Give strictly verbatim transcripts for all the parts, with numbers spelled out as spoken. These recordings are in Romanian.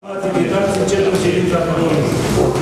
Activități începem ședința plenară.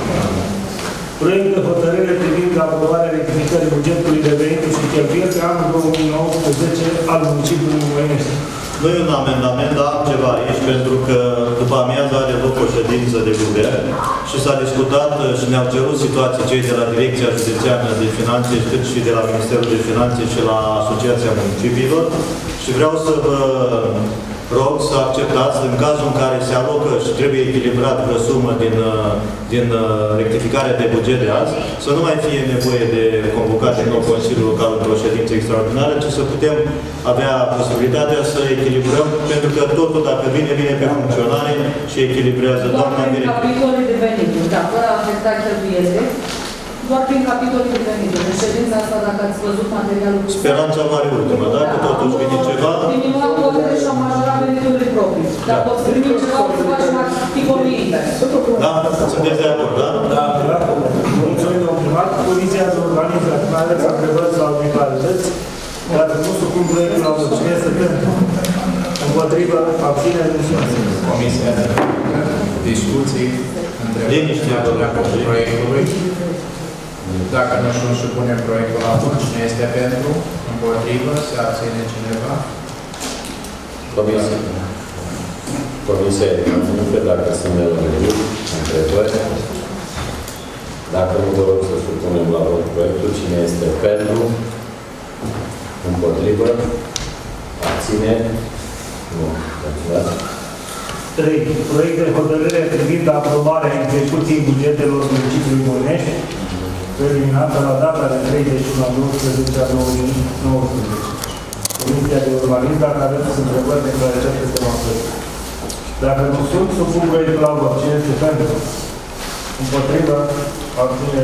Proiect de hotărâre privind aprobarea rectificării bugetului de venituri și cheltuieli pe anul două mii nouăsprezece al municipiului Moinești. Nu e un amendament, dar am ceva aici, pentru că după amiază are loc o ședință de guvern și s-a discutat și ne-au cerut situații cei de la Direcția Județeană de Finanțe, cât și de la Ministerul de Finanțe și la Asociația Municipiilor. Și vreau să vă rog să acceptați, în cazul în care se alocă și trebuie echilibrat vreo sumă din, din rectificarea de buget de azi, să nu mai fie nevoie de convocat din nou Consiliul Local într-o ședință extraordinară, ci să putem avea posibilitatea să echilibrăm, pentru că totul, dacă vine, vine pe funcționare și echilibrează doamna director. Doar prin capitolul de venituri, da, fără a afecta cheltuielile, doar prin capitolul de venituri. În ședința asta, dacă ați văzut materialul... Speranța mare ultimă, dacă totuși vine ceva... Diminua cotele și am majorat veniturile proprii. Dacă o să primim ceva, o să facem articolul invers. Da? Sunteți de acord, da? Da. Mulțumim, domnul primar. Comisia de organizare, mai ales întrebări sau arbitralități, dacă nu supun proiectul la vot, cine este pentru? Împotrivă, abține, mulțumesc. Comisia de discuții, întrebări proiectului. Dacă nu își supune proiectul la vot, cine este pentru? Împotrivă, se abține cineva? Comisia. Comisia Economică, dacă sunt nelămuriri, întrebări. Dacă nu vă rog să supunem la vot proiectul, cine este pentru? Împotrivă? Abține? Nu. Mulțumesc. trei. Proiect de hotărâre privind aprobarea execuției bugetelor municipiului Moinești, terminată la data de treizeci și unu a doisprezece a două mii nouăsprezece. Comisia de urbanism, dacă aveți întrebări de care această tema proiect. Dacă nu sunt, supun proiectul la vot. Cine este pentru? Împotrivă? Abține?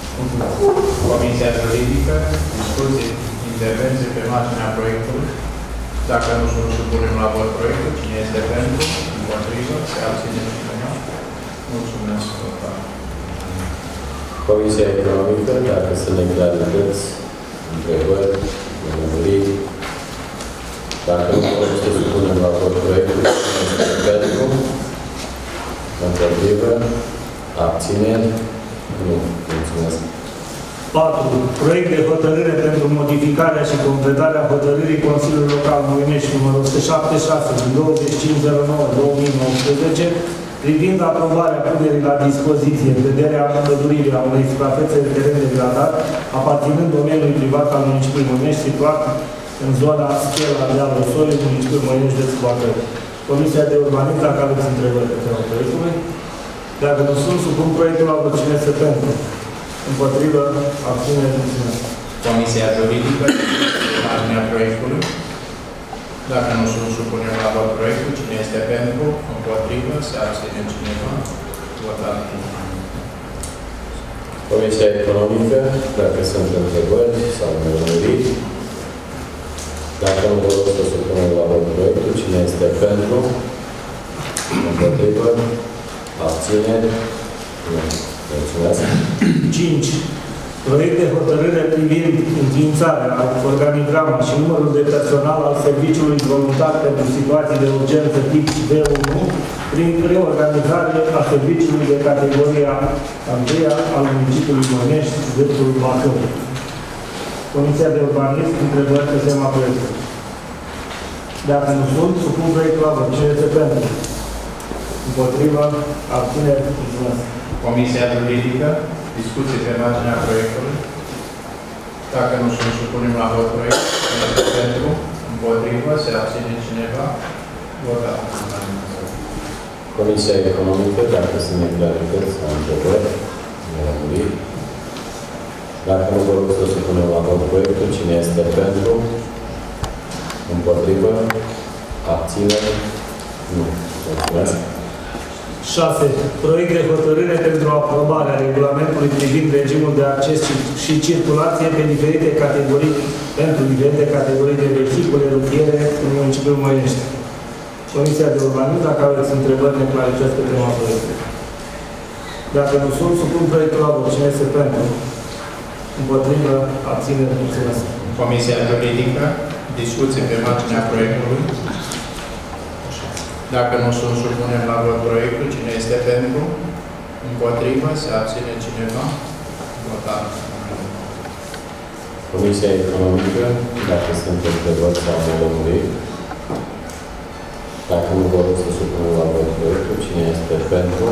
Comisia juridică, discuții, intervenții pe marginea proiectului. Dacă nu sunt supunem la vot proiectul, cine este pentru? Împotrivă? Se abține cineva? Mulțumesc. Comisia Economică, dacă sunt neclarități, întrebări, nemuriri. Dacă nu vrem să supunem la vot proiectul, pentru, împotrivă, abțineri, nu. Mulțumesc. patru. Proiect de hotărâre pentru modificarea și completarea hotărârii Consiliului Local Moinești numărul o sută șaptezeci și șase din douăzeci și cinci zero nouă două mii nouăsprezece privind aprobarea punerii la dispoziție în vederea împăduririi a unei suprafețe de teren degradat aparținând domeniului privat al municipiului Moinești situat în zona Schela de Alosoi, municipiul Moinești de Bacău. Comisia de urbanism, dacă aveți întrebări pe tema proiectului. Dacă nu sunt, supun proiectul la vot. Cine este pentru? Împotrivă, abține, mulțumesc. Comisia juridică, marginea proiectului. Dacă nu sunt supunem la vot proiectul, cine este pentru? Împotrivă, se abține cineva? Votat. Comisia Economică, dacă sunt întrebări sau nemuriri. Dacă nu vă rog să supunem la vot proiectul, cine este pentru? Împotrivă, abțineri? Nu. Mulțumesc. cinci. Proiect de hotărâre privind înființarea, organigrama și numărul de personal al serviciului voluntar pentru situații de urgență tip V unu prin reorganizare a serviciului de categoria a treia al municipiului Moinești, județul Bacău. Comisia de urbanism întrebări pe tema proiectului. Dacă nu sunt, supun proiectul la vot. Cine este pentru? Împotriva, abțineri, mulțumesc. Comisia juridică, discuții pe marginea proiectului. Dacă nu sunt supunem la vot proiectul, cine este pentru? Împotrivă, se abține cineva? Votat. Comisia Economică, dacă sunt neclarități sau întrebări, nemuriri. Dacă nu vă rog să supunem la vot proiectul, cine este pentru? Împotrivă? Abțineri? Nu. Mulțumesc. șase. Proiect de hotărâre pentru aprobarea regulamentului privind regimul de acces și circulație pe diferite categorii, pentru diferite categorii de vehicule rutiere în municipiul Moinești. Comisia de urbanism, dacă aveți întrebări, neclarități pe tema proiectului. Dacă nu sunt, supun proiectul la vot. Cine este pentru? Împotrivă, abținere, mulțumesc. Comisia juridică, discuții pe marginea proiectului. Dacă nu sunt, supunem la vot proiectul. Cine este pentru? Împotrivă? Se abține cineva? Votat. Comisia Economică, dacă sunt întrebări sau nelămuriri. Dacă nu vă rog să supunem la vot proiectul, cine este pentru?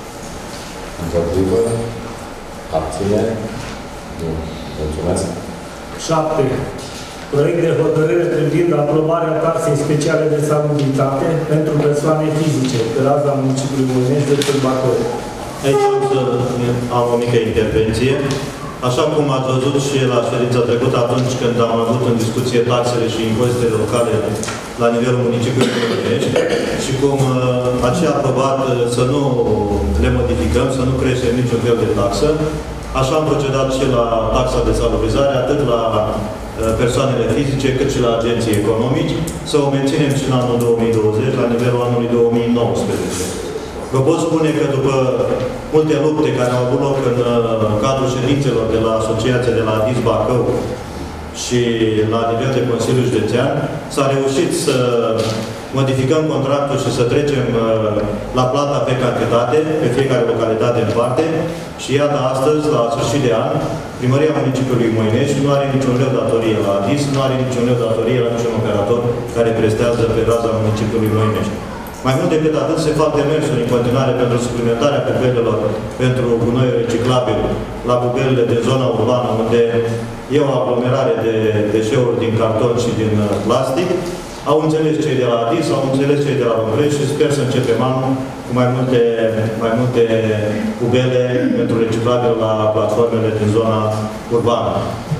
Împotrivă? Abține? Nu. Mulțumesc. șapte. Proiect de hotărâre privind aprobarea taxei speciale de salubritate pentru persoane fizice pe raza municipiului Moinești de Târbatori. Aici am să am o mică intervenție. Așa cum ați văzut și la ședința trecută, atunci când am avut în discuție taxele și impozitele locale la nivelul municipiului Moinești și cum uh, ați aprobat uh, să nu le modificăm, să nu creștem niciun fel de taxă, așa am procedat și la taxa de salubrizare, atât la persoanele fizice, cât și la agenții economici, să o menținem și în anul două mii douăzeci, la nivelul anului două mii nouăsprezece. Vă pot spune că după multe lupte care au avut loc în cadrul ședințelor de la Asociația de la ADIS Bacău și la nivel de Consiliu Județean, s-a reușit să modificăm contractul și să trecem la plata pe cantitate, pe fiecare localitate în parte, și iată astăzi, la sfârșit de an, Primăria Municipiului Moinești nu are niciun leu datorie la ADIS, nu are niciun leu datorie la niciun operator care prestează pe raza Municipiului Moinești. Mai mult decât atât, se fac demersuri în continuare pentru suplimentarea pubelelor pentru gunoi reciclabil la pubelele din zona urbană, unde e o aglomerare de deșeuri din carton și din plastic. Au înțeles cei de la ADIS, au înțeles cei de la Românești și sper să începem anul cu mai multe, mai multe pubele pentru reciclabil la platformele din zona urbană.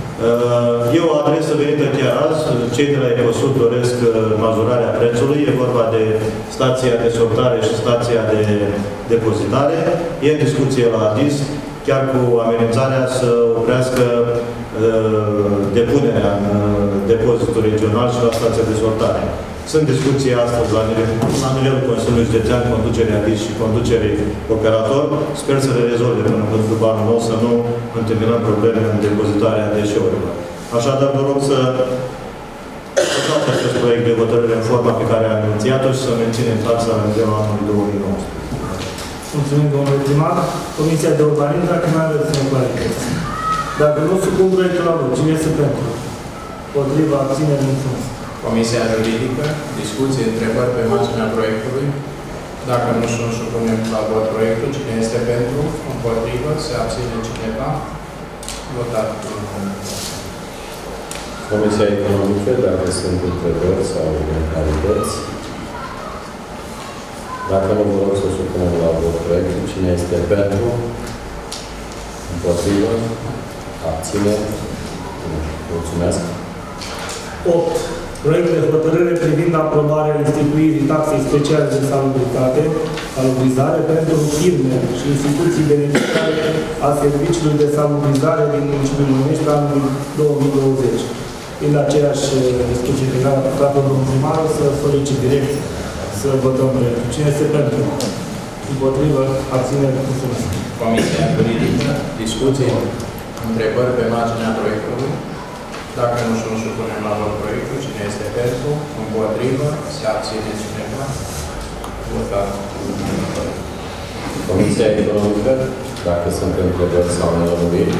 E o adresă venită chiar azi. Cei de la Ecosud doresc majorarea prețului. E vorba de stația de sortare și stația de depozitare. E în discuție la ADIS, chiar cu amenințarea să oprească depunerea în depozitul regional și la stația de sortare. Sunt discuții astăzi la, nivel, la nivelul Consiliului Județean, conducerea ADIS și conducerii operator. Sper să le rezolve până după anul nou, să nu întâmpinăm probleme în depozitarea deșeurilor. Așadar, vă rog să votați acest proiect de hotărâre în forma pe care am inițiat-o și să menținem taxa la nivelul anului două mii nouăsprezece. Mulțumim, domnule primar. Comisia de Urbanism, dacă mai aveți în clarități. Dacă nu supun proiectul la vot, cine este pentru? Potriva, abținere, mulțumesc. Comisia Juridică, discuții, întrebări pe marginea proiectului. Dacă nu sunt, supunem la vot proiectul. Cine este pentru? Împotrivă? Se abține cineva? Votat. Comisia Economică, dacă sunt întrebări sau neclarități. Dacă nu vă rog să supunem la vot proiectul, cine este pentru? Împotrivă? Abține? Mulțumesc. opt. Proiect de hotărâre privind aprobarea instituirii taxei speciale de salubritate, salubrizare pentru firme și instituții beneficiare a serviciului de salubrizare din municipiul Moinești anul două mii douăzeci. În aceeași discuție pe care a purtat domnul primar, să solicit direct să votăm proiectul. Cine este pentru? Împotrivă? Abținere? Mulțumesc. Comisia Juridică, discuții, întrebări pe marginea proiectului. Dacă nu sunt, supunem la vot proiectul. Cine este pentru? Împotrivă? Se abține cineva? Votat. Comisia Economică, dacă sunt întrebări sau nelămuriri.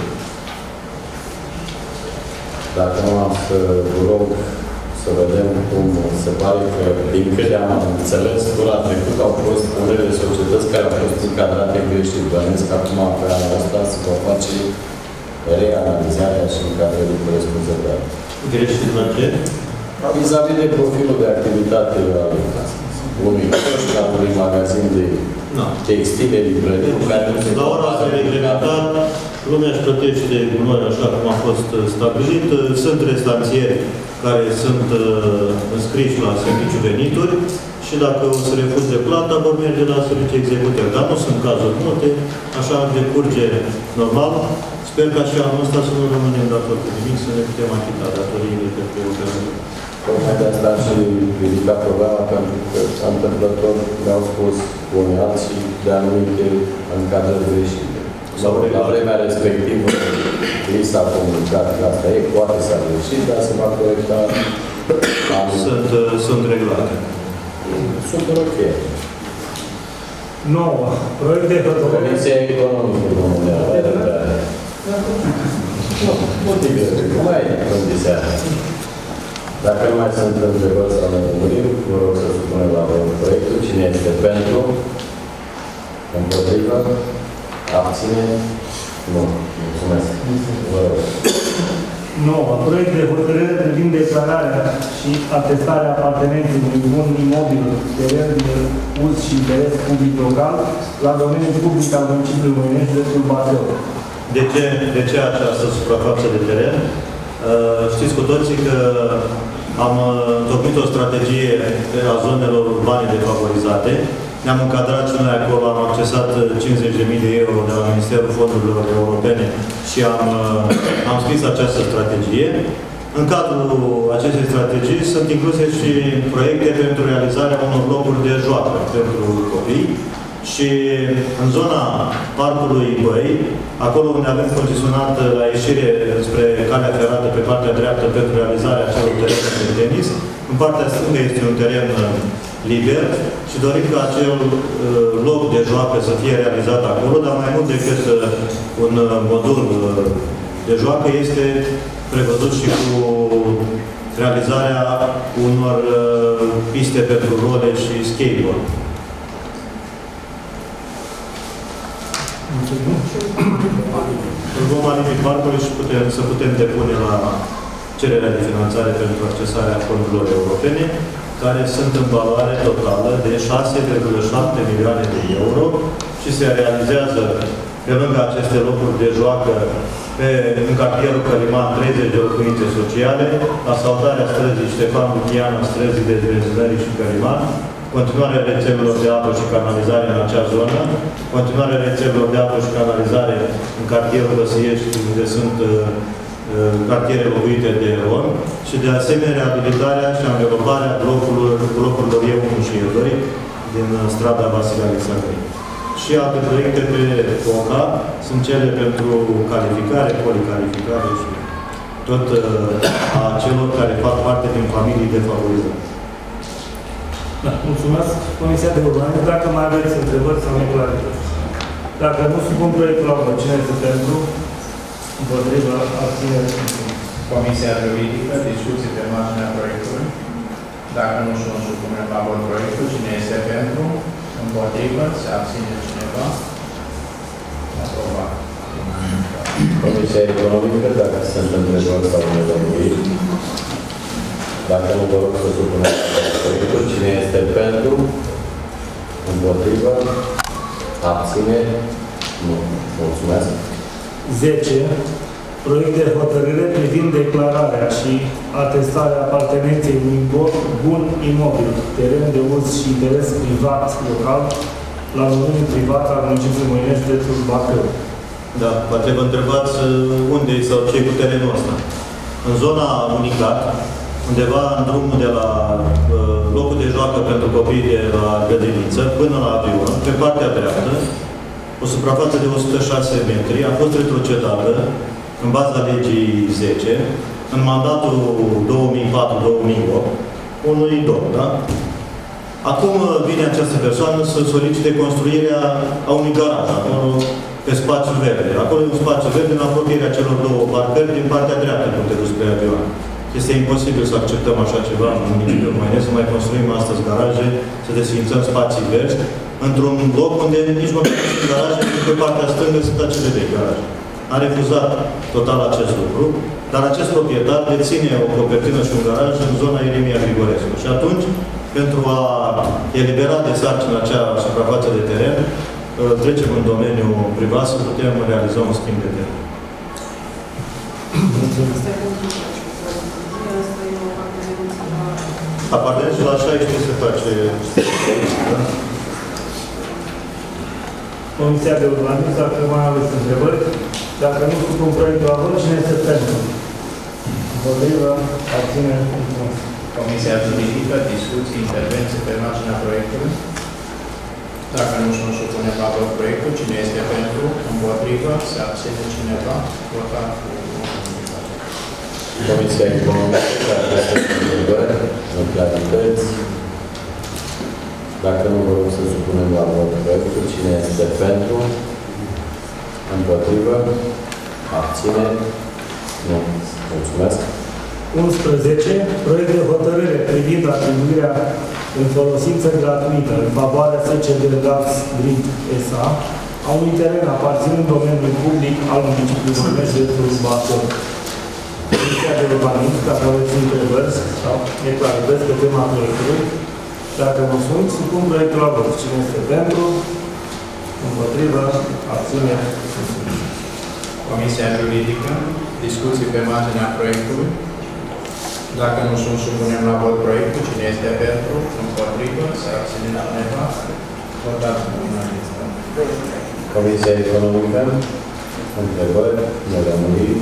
Dacă nu am să vă rog să vedem cum se pare că, din câte am înțeles, tura trecută au fost unele societăți care au fost încadrate greșit. Bănesc că acum, pe anul ăsta, se va face reanalizarea și încadrării corespunzătoare. Greșit la ce? Vis-a-vis de profilul de activitate al unui coșc, al unui magazin de no. textile, librării, care nu se la ora asta reglementat, lumea își plătește gunoi așa cum a fost stabilit. Sunt restanțieri care sunt uh, înscriși la serviciu venituri și dacă o să refuze plata, vor merge la serviciu executiv. Dar nu sunt cazuri multe, așa decurge normal. Sper ca și anul ăsta să nu rămânem datori cu nimic, să ne putem achita datoriile către operator. Tocmai de asta și ridica problema, pentru că întâmplător mi-au spus unii alții de anumite încadrări greșite. Sau la vremea respectivă, li s-a comunicat că asta e, poate s-a greșit, dar se va corecta. Sunt, sunt reglate. Super ok. nouă. Proiect de hotărâre. Comisia Economică, domnule, avea răbdare. Nu, motive, mai condisează. Dacă nu mai sunt întrebări sau nemuriri, vă rog să supunem la vot proiectul. Cine este pentru? Împotrivă? Abține? Nu. Mulțumesc. Vă rog. nouă. Proiect de hotărâre privind declararea și atestarea apartenenței unui bun imobil, teren de uz și interes public local la domeniul public al municipiului Măinești, județul Bacău. De ce, de ce această suprafață de teren? Uh, știți cu toții că am întocmit o strategie a zonelor urbane defavorizate. Ne-am încadrat și noi acolo, am accesat cincizeci de mii de euro de la Ministerul Fondurilor Europene și am, am scris această strategie. În cadrul acestei strategii sunt incluse și proiecte pentru realizarea unor locuri de joacă pentru copii. Și în zona Parcului Băi, acolo unde avem concesionat la ieșire spre calea ferată pe partea dreaptă pentru realizarea acelor terenuri de tenis, în partea stângă este un teren liber și dorim ca acel uh, loc de joacă să fie realizat acolo, dar mai mult decât uh, un uh, modul uh, de joacă este prevăzut și cu realizarea unor uh, piste pentru role și skateboard. Îl vom alipi parcului și putem, să putem depune la cererea de finanțare pentru accesarea fondurilor europene, care sunt în valoare totală de șase virgulă șapte milioane de euro și se realizează pe lângă aceste locuri de joacă pe, în cartierul Căliman treizeci de locuințe sociale, asfaltarea străzii Ștefan Lucian, străzii de Drezării și Căliman, continuarea rețelelor de apă și canalizare în acea zonă, continuarea rețelelor de apă și canalizare în cartierul Văsiești, unde sunt uh, uh, cartiere locuite de romi, și de asemenea reabilitarea și anveloparea blocurilor, blocurilor E unu și E doi din uh, strada Vasile Alexandrei. Și alte proiecte pe O C A sunt cele pentru calificare, policalificare și tot uh, a celor care fac parte din familii defavorizate. Da, mulțumesc. Comisia de Urbană, dacă mai aveți întrebări sau neclarități. Dacă nu supun proiectul la vot, cine este pentru? Împotriva, abținere. Comisia Juridică, discuții pe marginea proiectului. Dacă nu sunt supunem la vot proiectul, cine este pentru? Împotrivă? Se abține cineva? Aprobat. Comisia Economică, dacă sunt întrebări sau nelămuriri. Dacă nu vă rog să supunem proiectul, cine este pentru? Împotrivă? Abține? Nu. Mulțumesc. zece. Proiect de hotărâre privind declararea și atestarea apartenenței unui bun imobil, teren de uz și interes privat local la domeniul privat al municipiului Măinești, județul Bacău. Da, poate vă întrebați unde sau ce cu terenul ăsta. În zona Unicat, undeva în drumul de la uh, locul de joacă pentru copii de la grădiniță până la avion, pe partea dreaptă, o suprafață de o sută șase metri, a fost retrocedată în baza legii zece, în mandatul două mii patru două mii opt, unui domn, da? Acum vine această persoană să solicite construirea a unui garaj, acolo pe spațiu verde. Acolo e un spațiu verde în apropierea celor două parcări din partea dreaptă, cum te duci spre avion. Este imposibil să acceptăm așa ceva în municipiul Măinești, să mai construim astăzi garaje, să desfințăm spații verzi, într-un loc unde nici măcar nu sunt garaje, pentru că pe partea stângă sunt acele de garaje. A refuzat total acest lucru, dar acest proprietar deține o copertină și un garaj în zona Iremia Grigorescu. Și atunci, pentru a elibera de sarcină acea suprafață de teren, trecem în domeniul privat să putem realiza un schimb de teren. Apartenența la șaisprezece se face. Comisia de Urbanism, dacă mai aveți întrebări, dacă nu supun proiectul la vot, cine este pentru? Împotrivă, abținere, mulțumesc. Comisia Juridică, discuții, intervenții pe marginea proiectului. Dacă nu sunt supunem la vot proiectul, cine este pentru? Împotrivă, se abține cineva? Votat cu unanimitate. Comisia Economică, dacă sunt întrebări, neclarități. Dacă nu, vă rog să supunem la vot proiectul. Cine este pentru? Împotrivă? Abțineri? Nu. Mulțumesc. unsprezece. Proiect de hotărâre privind atribuirea în folosință gratuită în favoarea S C D Gaz Grid S A a unui teren aparținând domeniului public al municipiului Dumnezeu Bacău. Comisia de Urbanism, dacă aveți întrebări sau neclarități pe tema proiectului, dacă nu sunt, supun proiectul la vot. Cine este pentru? Împotrivă? Abține? Comisia Juridică, discuții pe marginea proiectului. Dacă nu sunt, supunem la vot proiectul. Cine este pentru? Împotrivă? Se abține cineva? Votați în unanimitate. Comisia Economică. Întrebări? Nelămuriri?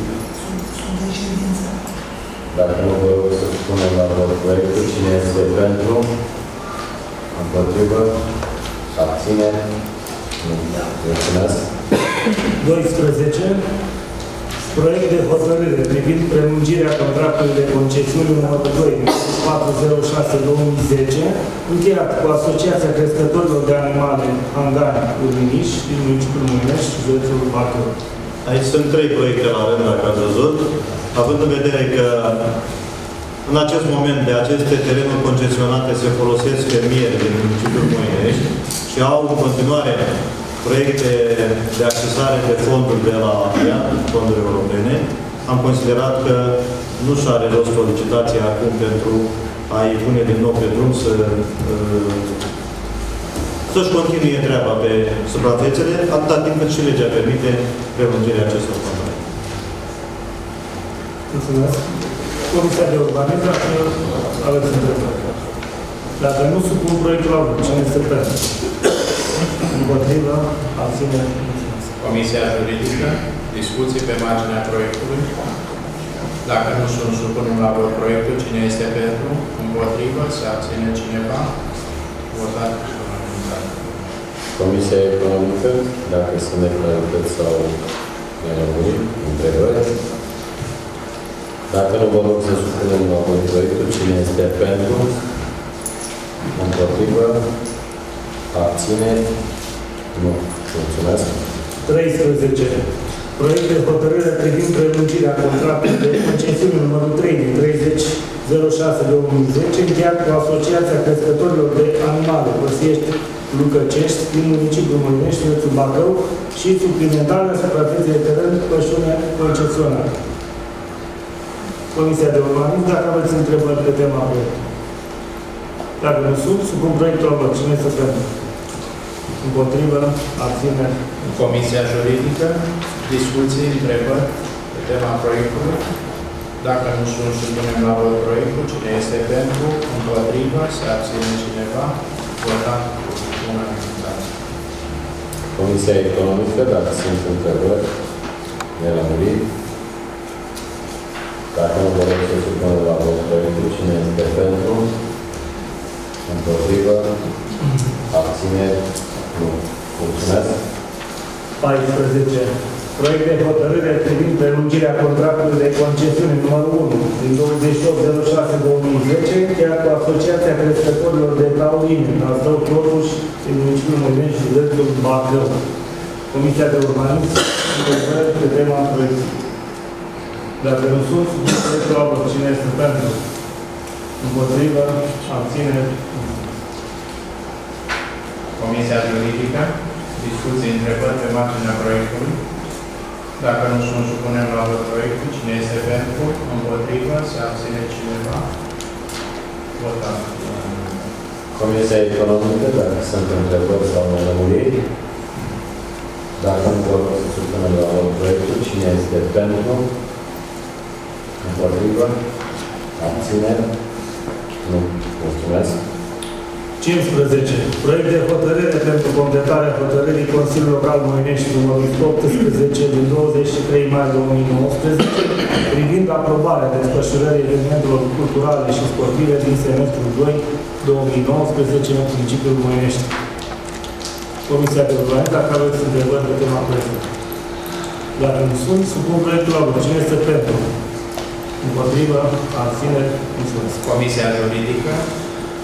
Dacă nu, vă rog să supunem la vot proiectul. Cine este pentru? Împotrivă? Abține? Nu. Mulțumesc. doisprezece. Proiect de hotărâre privind prelungirea contractului de concesiune numărul doi patru zero șase două mii zece, încheiat cu Asociația Crescătorilor de Animale Hangari Urminiș din municipiul Muinești, județul Bacău. Aici sunt trei proiecte la rând, dacă ați văzut, având în vedere că în acest moment de aceste terenuri concesionate se folosesc fermieri din municipiul Muinești și au în continuare proiecte de accesare de fonduri de la A I A, fonduri europene, am considerat că nu și are rost solicitația acum pentru a-i pune din nou pe drum să să-și continue treaba pe suprafețele, atâta timp cât și legea permite prelungirea acestor contracte. Mulțumesc. Comisia de Urbanism, dacă aveți întrebări. Dacă nu supun proiectul la vot, cine este pentru? Împotrivă, abține. Comisia Juridică, discuții pe marginea proiectului. Dacă nu sunt, supunem la vot proiectul. Cine este pentru? Împotrivă? Se abține cineva? Votat în unanimitate. Comisia Economică, dacă sunt neclarități sau nelămuriri, întrebări. Dacă nu, vă rog să supunem la vot proiectul. Cine este pentru? Împotrivă? Abțineri? Nu. Mulțumesc. treisprezece. Proiect de hotărâre privind prelungirea contractului de concesiune numărul trei din treizeci zero șase două mii zece, încheiat cu Asociația Crescătorilor de Animale Păsiești Lucăcești din municipiul Muinești, județul Bacău și suplimentarea suprafeței de teren pășune concesionare. Comisia de Urbanism, dacă aveți întrebări pe tema proiectului. Dacă nu sunt, supun proiectul la vot. Cine este pentru? Împotrivă, abține. Comisia Juridică, discuții, întrebări pe tema proiectului. Dacă nu sunt, supunem la vot proiectul. Cine este pentru? Împotrivă? Se abține cineva? Votat în unanimitate. Comisia Economică, dacă sunt întrebări, nelămuriri. Dacă nu, vă rog să supunem la vot proiectul. Cine este pentru? Împotrivă? Abțineri? Nu. Mulțumesc. paisprezece. Proiect de hotărâre privind prelungirea contractului de concesiune numărul unu din douăzeci și opt zero șase două mii zece, încheiat cu Asociația Crescătorilor de Tauline, Astău Totuși, din municipiul Muinești, județul Bacău. Comisia de Urbanism, întrebări pe tema proiectului. Dacă nu sunt, proiectul la vot. Cine este pentru? Împotrivă, abține. Comisia Juridică, discuții, întrebări pe marginea proiectului. Dacă nu sunt, supunem la vot proiectul. Cine este pentru? Împotrivă? Se abține cineva? Votat. Comisia Economică, dacă sunt întrebări sau nelămuriri. Dacă nu, vă rog să supunem la vot proiectul. Cine este pentru? Împotrivă? Abțineri? Nu. Mulțumesc. cincisprezece. Proiect de hotărâre pentru completarea hotărârii Consiliului Local Moinești numărul optsprezece din douăzeci și trei mai două mii nouăsprezece privind aprobarea desfășurării evenimentelor culturale și sportive din semestrul doi două mii nouăsprezece în municipiul Moinești. Comisia de Urbanism, dacă aveți întrebări pe tema proiectului. Dacă nu sunt, supun proiectul la vot. Cine este pentru? Împotrivă? Abține? Mulțumesc. Comisia Juridică,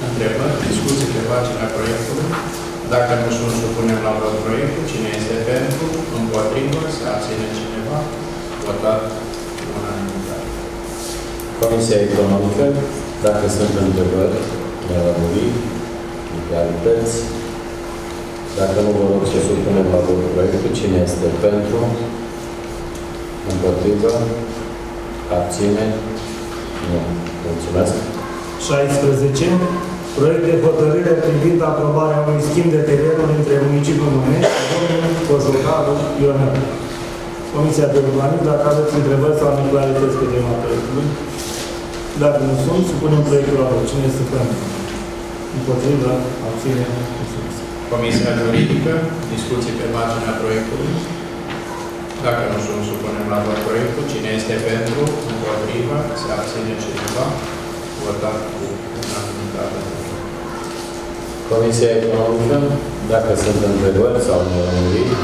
Întrebări, discuții pe marginea proiectului. Dacă nu sunt, supunem la vot proiectul. Cine este pentru? Împotrivă? Se abține cineva? Votat unanimitate. Comisia Economică, dacă sunt întrebări, ne lămuriri, egalități. Dacă nu, vă rog să supunem la vot proiectul. Cine este pentru? Împotrivă? Abține? Nu. Mulțumesc. șaisprezece. Proiect de hotărâre privind aprobarea unui schimb de terenuri între municipiul Mănești și domnul Cojocaru Ionel. Comisia de Urbanism, dacă aveți întrebări sau neclarități pe tema proiectului. Dacă nu sunt, supunem proiectul la vot. Cine este pentru? Împotrivă? Abține? Comisia Juridică, discuții pe marginea proiectului. Dacă nu sunt, supunem la vot proiectul. Cine este pentru? Împotrivă? Se abține cineva? Votat cu unanimitate. Comisia Economică, dacă sunt întrebări sau nelămuriri.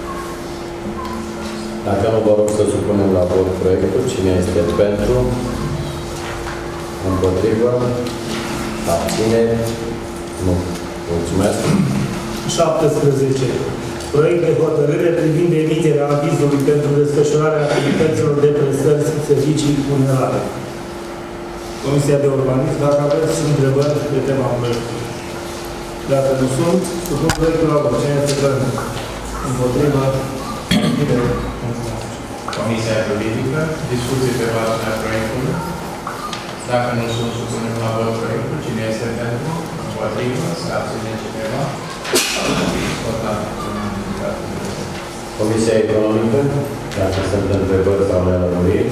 Dacă nu, vă rog să supunem la vot proiectul. Cine este pentru? Împotrivă? Abține? Nu. Mulțumesc. șaptesprezece. Proiect de hotărâre privind emiterea avizului pentru desfășurarea activităților de prestări servicii funerare. Comisia de Urbanism, dacă aveți întrebări pe tema proiectului. Dacă nu sunt, supun proiectul la vot. Cine este pentru? Împotriva? Comisia Juridică, discuții pe marginea proiectului. Dacă nu sunt, supunem la vot proiectul. Cine este pentru? Împotrivă? Se abține cineva? Votat cu unanimitate. Comisia Economică, dacă sunt întrebări sau nelămuriri.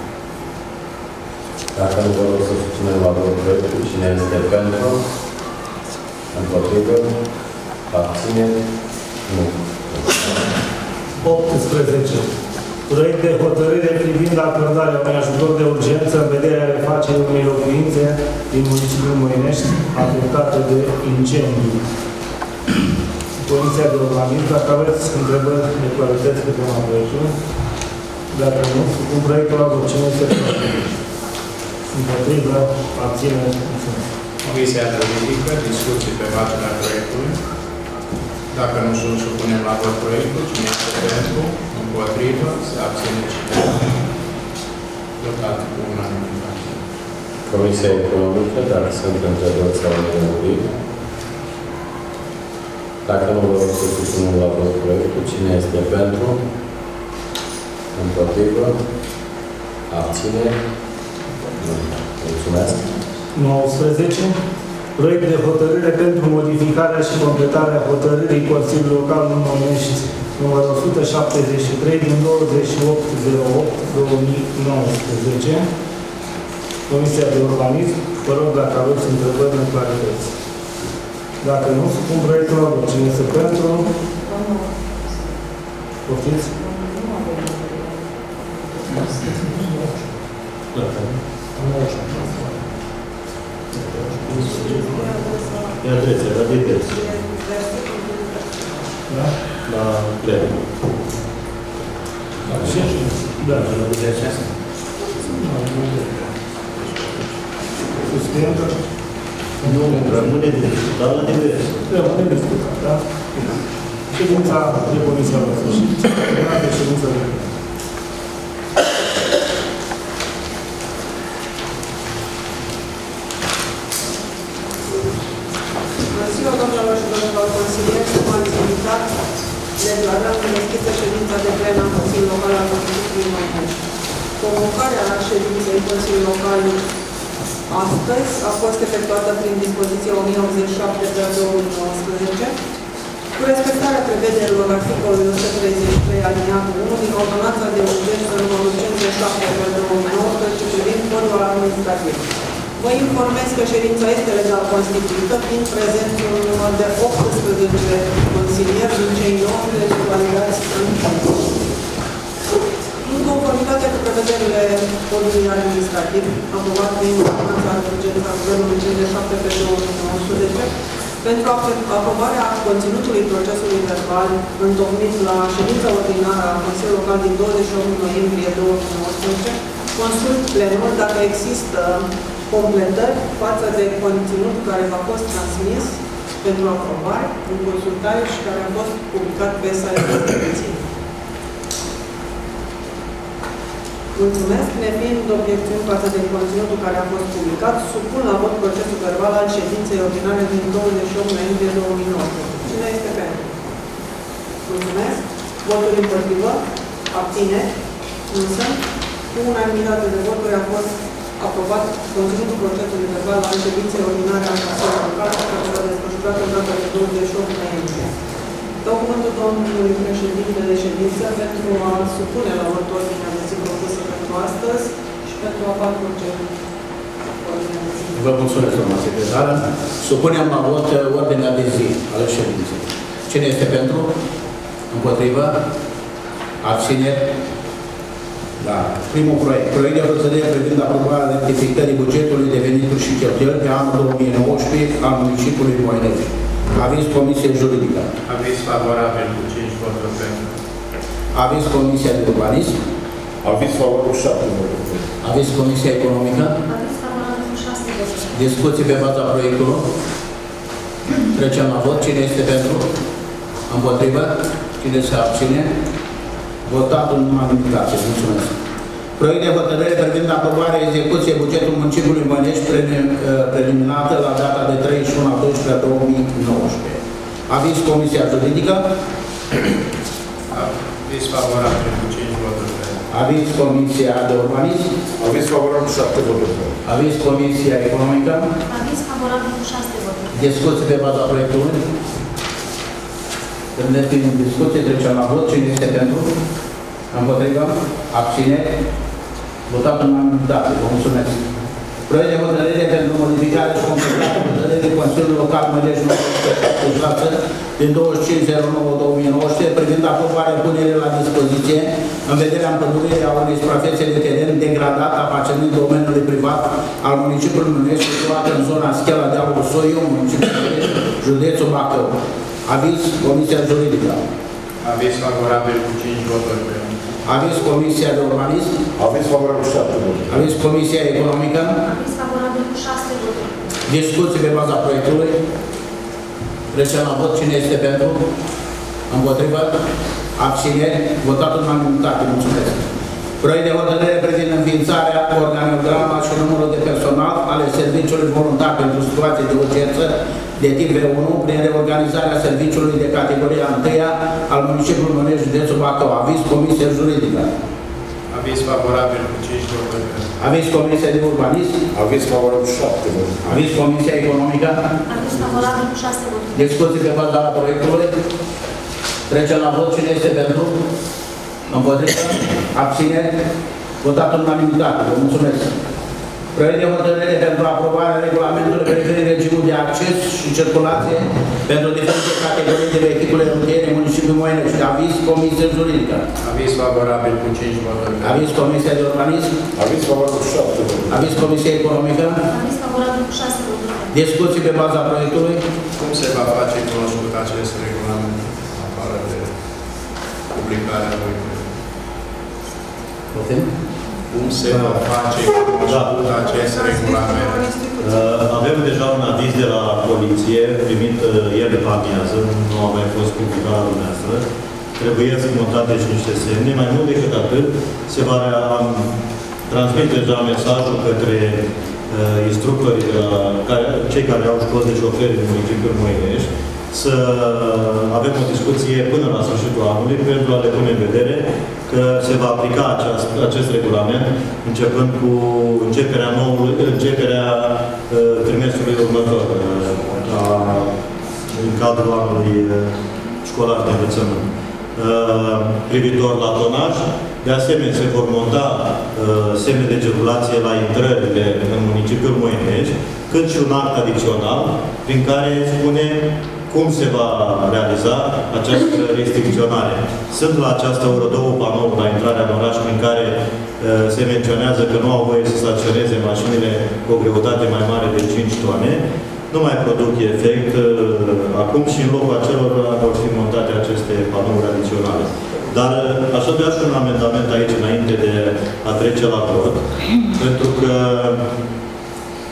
Dacă nu, vă rog să supunem la vot proiectul. Cine este pentru? Împotrivă? Abține? Nu. optsprezece. Proiect de hotărâre privind acordarea unui ajutor de urgență în vederea refacerii unei locuințe din municipiul Moinești afectate de incendiu. Comisia de Urbanism, dacă aveți întrebări, neclarități pe tema proiectului. Dacă nu, supun proiectul la vot. Cine este pentru? Împotrivă? Abține? Comisia Juridică, discuții pe marginea proiectului. Dacă nu sunt, supunem la vot proiectul. Cine este pentru? Împotrivă? Se abține cineva? Votat cu unanimitate. Comisia Economică, dacă sunt întrebări sau nelămuriri. Dacă nu, vă rog să supunem la vot proiectul. Cine este pentru? Împotrivă? Abține? Nu. Mulțumesc. nouăsprezece. Proiect de hotărâre pentru modificarea și completarea hotărârii Consiliului Local numărul Moinești numărul o sută șaptezeci și trei din douăzeci și opt zero opt două mii nouăsprezece. Comisia de Urbanism, vă rog dacă aveți întrebări, neclarități. Dacă nu, supun proiectul la vot. Cine este pentru? Poftiți? E adresa, la details. Da? La plen. Da, da. La details. Susținută? Nu, rămâne de discutat la divers. Rămâne de discutat, da? Ședința de comisia la sfârșit. Terminată ședința de comisia. Ziua, doamnelor și domnilor consilieri, stimați invitați, declarăm deschisă ședința de plen a Consiliului Local al Municipiului Moinești. Convocarea ședinței Consiliului Local astăzi a fost efectuată prin dispoziția o mie optzeci și șapte pe două mii nouăsprezece, cu respectarea prevederilor articolului o sută treizeci și trei aliniatul unu din Ordonanța de Urgență numărul cincizeci și șapte pe două mii nouăsprezece privind codul administrativ. Vă informez că ședința este legal constituită prin prezentul un număr de optsprezece consilieri din cei nouăsprezece validați în În conformitate cu prevederile codului administrativ, aprobat prin Ordonanța de Urgență a Guvernului cincizeci și șapte pe două mii nouăsprezece, pentru aprobarea conținutului procesului verbal întocmit la ședința ordinară a Consiliului Local din douăzeci și opt noiembrie două mii nouăsprezece, consult plenul dacă există completări față de conținut care v-a fost transmis pentru aprobare, în consultare și care a fost publicat pe site-ul instituției. Mulțumesc. Nefiind obiecțiuni față de conținutul care a fost publicat, supun la vot procesul verbal al ședinței ordinare din douăzeci și opt noiembrie două mii nouăsprezece. Cine este pentru? Mulțumesc. Voturi împotrivă? Abține? Nu sunt. Cu unanimitate de voturi a fost aprobat conținutul procesului verbal al ședinței ordinare a Consiliului Local, care a fost desfășurat în data de douăzeci și opt noiembrie. Dau cuvântul domnului președinte de ședință pentru a supune la vot ordinea de zi propusă pentru astăzi și pentru a face proceduri. Vă mulțumesc, doamna secretară. Supunem la vot ordinea de zi ale ședinței. Cine este pentru? Împotrivă? Abțineri? Da. Primul proiect. Proiect de hotărâre privind aprobarea rectificării bugetului de venituri și cheltuieli pe anul două mii nouăsprezece al municipiului Moinești. Aviz Comisie Juridică. Aviz favorabil cu cinci voturi pentru. Aviz Comisia de Urbanism. Aviz favorabil șapte voturi. Aviz Comisia Economică. Aviz favorabil cu șase voturi. Discuții pe baza proiectului. Trecem la vot. Cine este pentru? Împotrivă? Cine se abține? Votat în unanimitate. Mulțumesc. Proiect de hotărâre privind aprobarea execuției bugetului municipiului Moinești preliminată la data de treizeci și unu a doisprezece două mii nouăsprezece. Aviz Comisia Juridică. Aviz favorabil cu cinci voturi pentru. Aviz Comisia de Urbanism. Aviz favorabil șapte voturi pentru. Aviz Comisia Economică. Aviz favorabil cu șase voturi. Discuții pe baza proiectului. Când ne fiind discuție, trecem la vot. Cine este pentru? Împotriva? Abține? Votat în unanimitate. Vă mulțumesc. Proiect de hotărâre pentru modificare și completarea hotărârii Consiliului Local Moinești din douăzeci și cinci zero nouă două mii nouăsprezece privind aprobarea punerii la dispoziție în vederea împăduririi a unei suprafețe de teren degradat aparținând domeniului privat al municipiului Moinești situat în zona Schela Dealul Soiu, municipiul Moinești, județul Bacău. Aviz Comisia Juridică. Aviz favorabil cu cinci voturi pentru. Aviz Comisia de Urbanism. Aviz favorabil șapte voturi. Aviz Comisia Economică. Aviz favorabil cu șase voturi. Discuții pe baza proiectului. Trecem la vot. Cine este pentru? Împotrivă? Abțineri? Votat în unanimitate. Mulțumesc. Proiect de hotărâre privind înființarea, organograma și numărul de personal ale serviciului voluntar pentru situații de urgență de tip V unu prin reorganizarea serviciului de categoria întâia al municipiului Moinești, județul Bacău. Aviz Comisia Juridică. Aviz favorabil cu cinci voturi pentru. Aviz Comisia de Urbanism. Aviz favorabil șapte voturi. Aviz Comisia Economică. Aviz favorabil cu șase voturi. Discuții pe baza proiectului. Trecem la vot. Cine este pentru? Împotrivă? Abține? Votat în unanimitate. Vă mulțumesc. Proiect de hotărâre pentru aprobarea regulamentului privind regimul de acces și circulație pentru diferite categorii de vehicule rutiere în municipiul Moinești. Aviz Comisia Juridică. Aviz favorabil cu cinci voturi pentru. Aviz Comisia de Urbanism. Aviz favorabil șapte voturi. Aviz Comisia Economică. Aviz favorabil cu șase voturi. Discuții pe baza proiectului. Cum se va face cunoscut acest regulament afară de publicarea lui? Putem? Cum se va face cunoscut acest regulament? Avem deja un aviz de la poliție, primit ieri după amiază, nu a mai fost publicat la dumneavoastră. Trebuie să montate și niște semne. Mai mult decât atât, se va transmite deja mesajul către uh, instructorii, de la, care, cei care au școli de șoferi din municipiul Moinești, să avem o discuție până la sfârșitul anului pentru a le pune în vedere că se va aplica aceast, acest regulament începând cu începerea, noului, începerea uh, trimestrului următor, uh, în cadrul anului uh, școlar de învățământ. Uh, privitor la tonaj, de asemenea se vor monta uh, semne de circulație la intrările în municipiul Moinești, cât și un act adițional prin care spune cum se va realiza această restricționare. Sunt la această oră două panouri la intrarea în oraș prin care uh, se menționează că nu au voie să staționeze mașinile cu o greutate mai mare de cinci tone. Nu mai produc efect uh, acum și în locul acelor vor fi montate aceste panouri adiționale. Dar aș avea și un amendament aici înainte de a trece la vot, pentru că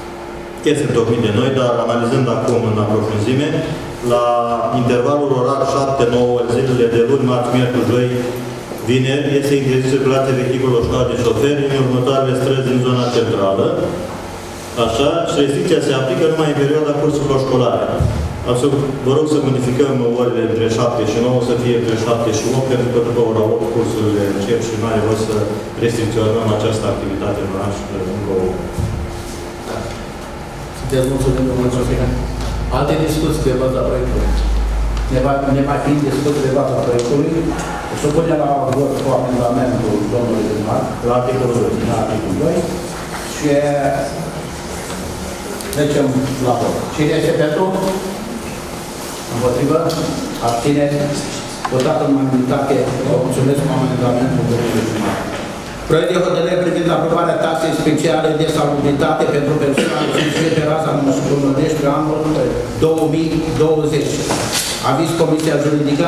este întocmit de noi, dar analizând acum în aprofunzime, la intervalul orar șapte nouă, zilele de luni, marți, miercuri, joi, vineri, este interzis circulația vehiculelor școlare de șoferi în următoarele străzi din zona centrală. Așa, și restricția se aplică numai în perioada cursurilor școlare. Astfel, vă rog să modificăm orele între șapte și nouă, să fie între șapte și opt, pentru că după ora opt cursurile încep și nu are rost să restricționăm această activitate în oraș încă o. Sunteți mulțumim, domnul Sofia. Alte discuții pe baza proiectului. Ne va, ne va fi discuții pe baza proiectului. Supune la vot cu amendamentul domnului primar. La articolul doi. La articolul doi. Și trecem la vot. Cine este pentru? Împotrivă? Abține? Votat în unanimitate. Vă mulțumesc cu amendamentul domnului primar. Proiect de hotărâre privind aprobarea taxei speciale de salubritate pentru persoane fizice pe raza municipiului Mănești pe anul două mii douăzeci. Aviz Comisia Juridică.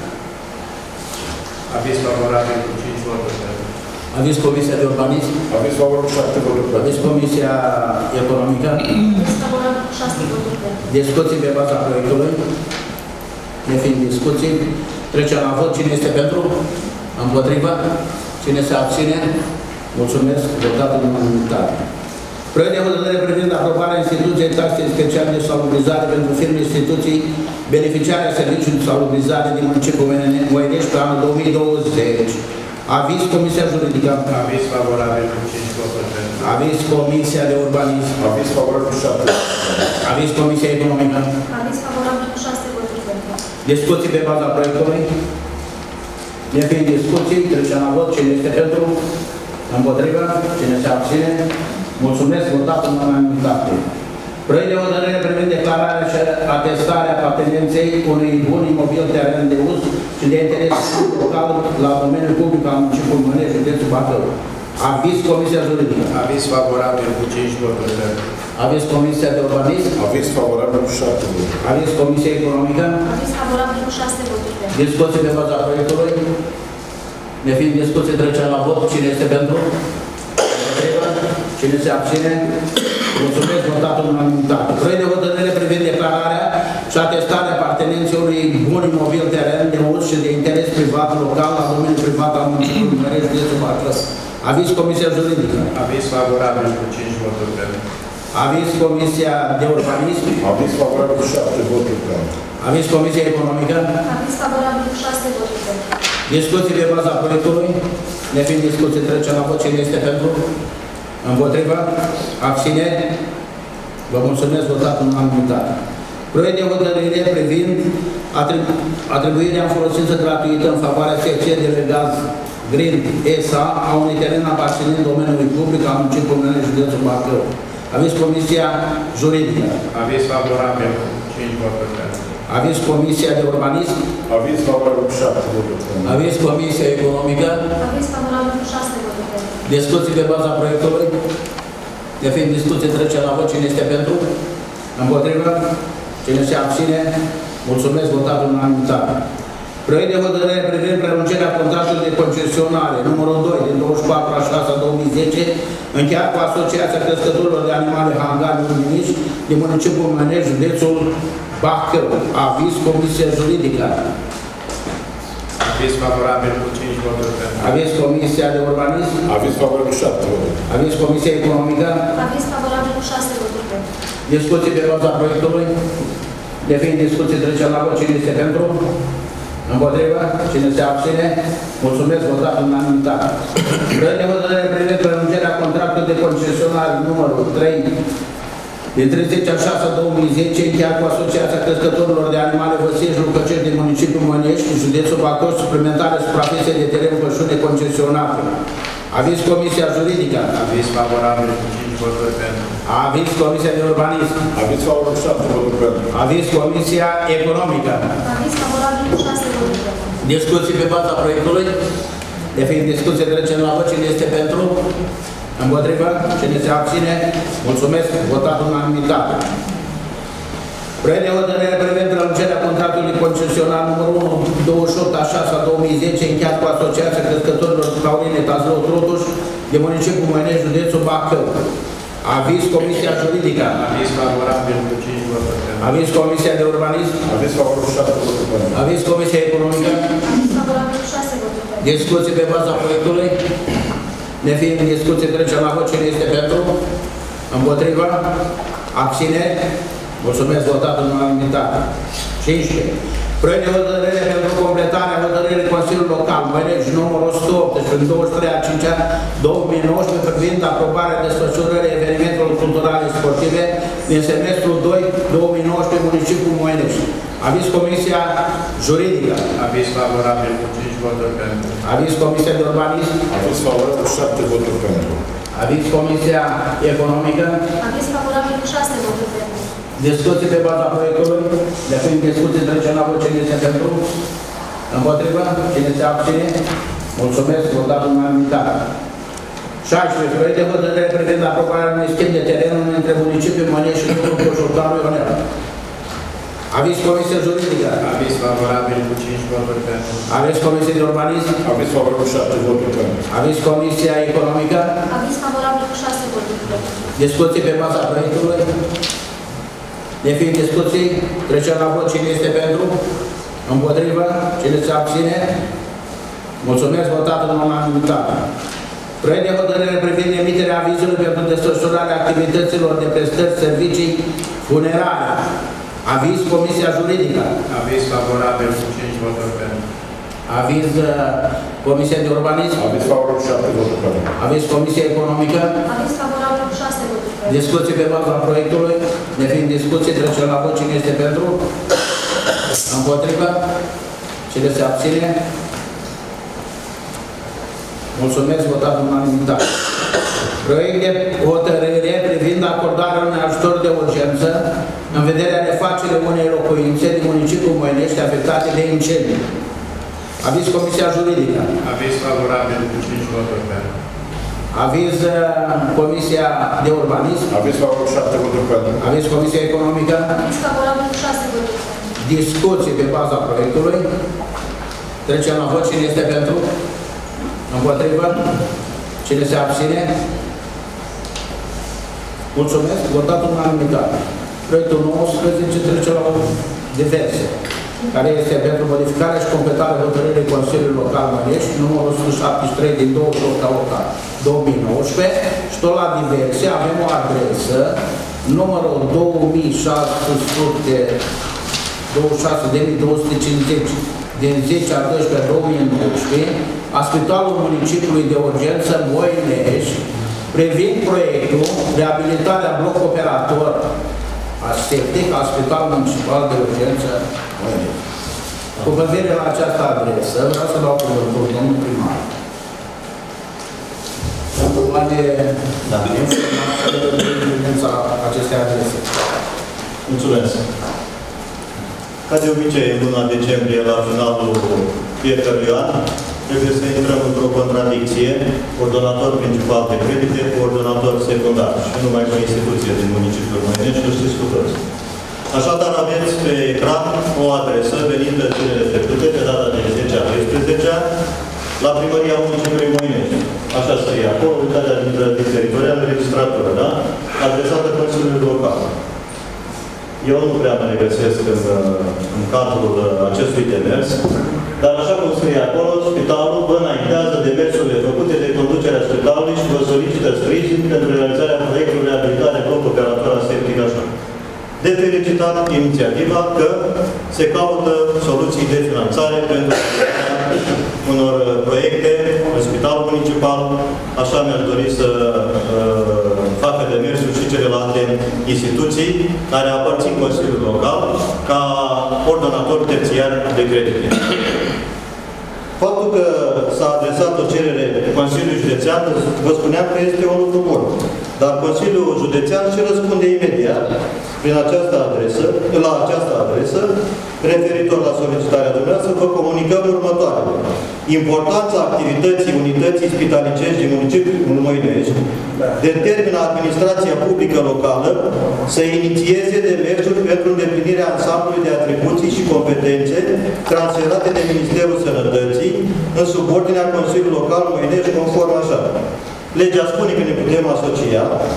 Aviz favorabil cu cinci voturi pentru. Aviz Comisia de Urbanism. Aviz favorabil cu șapte voturi pentru. Aviz Comisia Economică. Aviz favorabil cu șase voturi pentru. Discuții pe baza proiectului. Ne fiind discuții, trecem la vot. Cine este pentru? Împotriva? Cine se abține? Mulțumesc. Votat în unanimitate. Proiect de hotărâre privind aprobarea instituției taxe speciale de salubrizare pentru firme instituții beneficiare a serviciului de salubrizare din municipiul Moinești pe anul două mii douăzeci. Aviz Comisia Juridică. Aviz favorabil cu cinci voturi pentru. Aviz Comisia de Urbanism. Aviz favorabil cu șapte. Aviz Comisia Economică. Aviz favorabil cu șase voturi pentru. Discuții pe baza proiectului. Ne fiind discuții, trecem la vot. Cine este pentru? Împotriva? Cine se abține? Mulțumesc, votat în unanimitate. Proiect de hotărâre privind declararea și atestarea apartenenței unui bun imobil teren de uz și de interes local la domeniul public al municipiului Mănești, județul Bacău. Aviz Comisia Juridică. Aviz favorabil cu cinci voturi pentru. Aviz Comisia de Urbanism. Aviz favorabil cu șapte voturi. Aviz Comisia Economică. Aviz favorabil cu șase voturi pentru. Discuții pe baza proiectului. Ne fiind discuții, trecem la vot. Cine este pentru? Cine se abține? Mulțumesc, votat în unanimitate. Proiect de hotărâre privind declararea și atestarea apartenenței unui bun imobil teren de uz și de interes privat local la domeniul privat al municipiului Mănești, județul Bacău. Aviz Comisia Juridică. Aviz favorabil cu cinci voturi pentru. Aviz Comisia de Urbanism. Aviz favorabil cu șapte voturi pentru. Aviz Comisia Economică. Aviz favorabil cu șase voturi pentru. Discuții pe baza proiectului. Ne fiind discuții, trecem la vot. Cine este pentru? Împotriva? Abține? Vă mulțumesc, votat în unanimitate. Proiect de hotărâre privind atribu atribuirea în folosință gratuită în favoarea secției de legaz Green S A a unui teren aparținând domeniului public al municipiului Mănești, județul Bacău. Aviz Comisia Juridică. Aviz favorabil cu cinci voturi pentru. Aviz Comisia de Urbanism. Aviz favorabil cu șapte voturi pentru. Aviz Comisia Economică. Aviz favorabil cu șase voturi pentru. Discuții pe baza proiectului. De fiind discuții, trece la vot. Cine este pentru? Împotrivă? Cine se abține? Mulțumesc, votat în unanimitate. Proiect de hotărâre privind prelungirea contractului de concesionare numărul doi din douăzeci și patru a șase două mii zece încheiat cu Asociația Crescătorilor de Animale Hangari Luminici din municipiul Mănești, județul Bacău. Aviz Comisia Juridică. Aviz favorabil cu cinci voturi pentru. Aviz Comisia de Urbanism. Aviz favorabil cu șapte voturi. Aviz Comisia Economică. Aviz favorabil cu șase voturi pentru. Discuții pe baza proiectului. De fiind discuții, trecem la vot. Cine este pentru? Împotriva? Cine se abține? Mulțumesc, votat în unanimitate. Proiect de hotărâre privind prelungirea contractului de concesionare numărul trei din treizeci a șasea două mii zece încheiat cu Asociația Crescătorilor de Animale Vățești Lucăcești din municipiul Mănești, județul Bacău, suplimentare suprafețe de teren pășune concesionate. Aviz Comisia Juridică. Aviz favorabil cu cinci voturi pentru. Aviz Comisia de Urbanism. Aviz favorabil cu șapte voturi pentru. Aviz Comisia Economică. Aviz favorabil cu șase voturi pentru. Discuții pe baza proiectului. De fiind discuție, trecem la vot. Cine este pentru? Împotrivă? Cine se abține? Mulțumesc. Votat în unanimitate. Proiect de hotărâre privind prelungirea contractului concesionar numărul unu douăzeci și opt a șasea două mii zece încheiat cu Asociația Crescătorilor Tauline Tazlău Trotuș de municipiul Mănești, județul Bacău. Aviz Comisia Juridică. Aviz favorabil cu cinci voturi pentru. Aviz Comisia de Urbanism. Aviz favorabil cu șapte voturi pentru. Aviz Comisia Economică. Aviz favorabil cu șase voturi pentru. Discuții pe baza proiectului. Nefiind în discuție, trecem la vot. Cine este pentru? Împotriva? Abțineri? Mulțumesc, votat în unanimitate. cincisprezece. Proiect de hotărâre pentru completarea hotărârii Consiliului Local Măinești numărul o sută optsprezece din douăzeci și trei a cincea două mii nouăsprezece privind aprobarea desfășurării evenimentelor culturale și sportive din semestrul doi două mii nouăsprezece municipiul Măinești. Aviz Comisia Juridică. Aviz favorabil cu cinci voturi pentru. Aviz Comisia de Urbanism. Aviz favorabil cu șapte voturi pentru. Aviz Comisia Economică. Aviz favorabil cu șase voturi pentru. Discuții pe baza proiectului. De fiind discuții, trecem la vot. Cine este pentru? Împotrivă? Cine se abține? Mulțumesc, votat în unanimitate. șaisprezece. Proiect de hotărâre privind aprobarea unui schimb de terenuri între municipiul Mănești și Târgu Coșucaru Ionel. Aviz Comisia Juridică. Aviz favorabil cu cinci voturi pentru. Aviz Comisia de Urbanism. Aviz favorabil cu șapte voturi pentru. Aviz Comisia Economică. Aviz favorabil cu șase voturi pentru. Discuții pe baza proiectului. De fiind discuții, trecem la vot. Cine este pentru? Împotrivă? Cine se abține? Mulțumesc, votat în unanimitate. Proiect de hotărâre privind emiterea avizului pentru desfășurarea activităților de prestări servicii funerare. Aviz Comisia Juridică. Aviz favorabil cu cinci voturi pentru. Aviz uh, Comisia de Urbanism. Aviz favorabil cu șapte voturi pentru. Aviz Comisia Economică. Aviz favorabil cu șase voturi pentru. Discuții pe baza proiectului. De fiind discuții, trecem la vot. Cine este pentru? Împotrivă? Cine se abține? Mulțumesc, votat în unanimitate. Proiect de hotărâre privind acordarea unui ajutor de urgență în vederea refacerii unei locuințe din municipiul Măinești afectate de incendiu. Aviz Comisia Juridică. Aviz favorabil cu cinci voturi pentru. Aviz Comisia de Urbanism. Aviz favorabil cu șapte voturi pentru. Aviz Comisia Economică. Aviz favorabil cu șase voturi pentru. Discuții pe baza proiectului. Trecem la vot. Cine este pentru? Împotrivă? Cine se abține? Mulțumesc. Votat în unanimitate. Proiectul nouăsprezece trece la diverse, care este pentru modificarea și completarea hotărârii Consiliului Local Mănești, numărul o sută șaptezeci și trei din douăzeci și opt a opt două mii nouăsprezece, și tot la diverse avem o adresă, numărul două mii șase sute douăzeci și șase de mii două sute cincizeci din zece a doisprezece a două mii nouăsprezece, a Spitalului Municipiului de Urgență Moinești, privind proiectul reabilitarea bloc operator aseptic al Spitalului Municipal de Urgență Moinești. Cu privire la această adresă, vreau să dau cuvântul domnul primar. Poate informația acestei adrese. Mulțumesc. Ca de obicei, în luna decembrie, la finalul fiecărui an, trebuie să intrăm într-o contradicție, coordonator principal de credite, coordonator secundar și numai cu instituție din municipiul Măinești, nu știți cu toți. Așadar, aveți pe ecran o adresă venită zilele trecute, pe data de zece a doisprezecea, la primăria municipiului Măinești. Așa scrie acolo, unitatea din teritorial registratură, da? Adresată Consiliului Local. Eu nu prea mă regăsesc în, în cadrul acestui demers, dar așa cum scrie acolo, spitalul vă înaintează demersurile făcute de conducerea spitalului și vă solicită sprijin pentru realizarea proiectului de abilitare bloc operator aseptic așa. De felicitat inițiativa că se caută soluții de finanțare pentru unor proiecte în spitalul municipal. Așa mi-aș dori să uh, facă demersul și celelalte instituții care aparțin Consiliului Local ca ordonator terțiar de credite. Faptul că s-a adresat o cerere Consiliului Județean, vă spuneam că este un lucru bun. Dar Consiliul Județean și răspunde imediat prin această adresă, la această adresă, referitor la solicitarea dumneavoastră, vă comunicăm următoarele. Importanța activității unității spitalicești din municipiul Măinești determină administrația publică locală să inițieze demersuri pentru îndeplinirea ansamblului de atribuții și competențe transferate de Ministerul Sănătății în subordinea Consiliului Local Măinești, conform așa. Legea spune că ne putem asocia.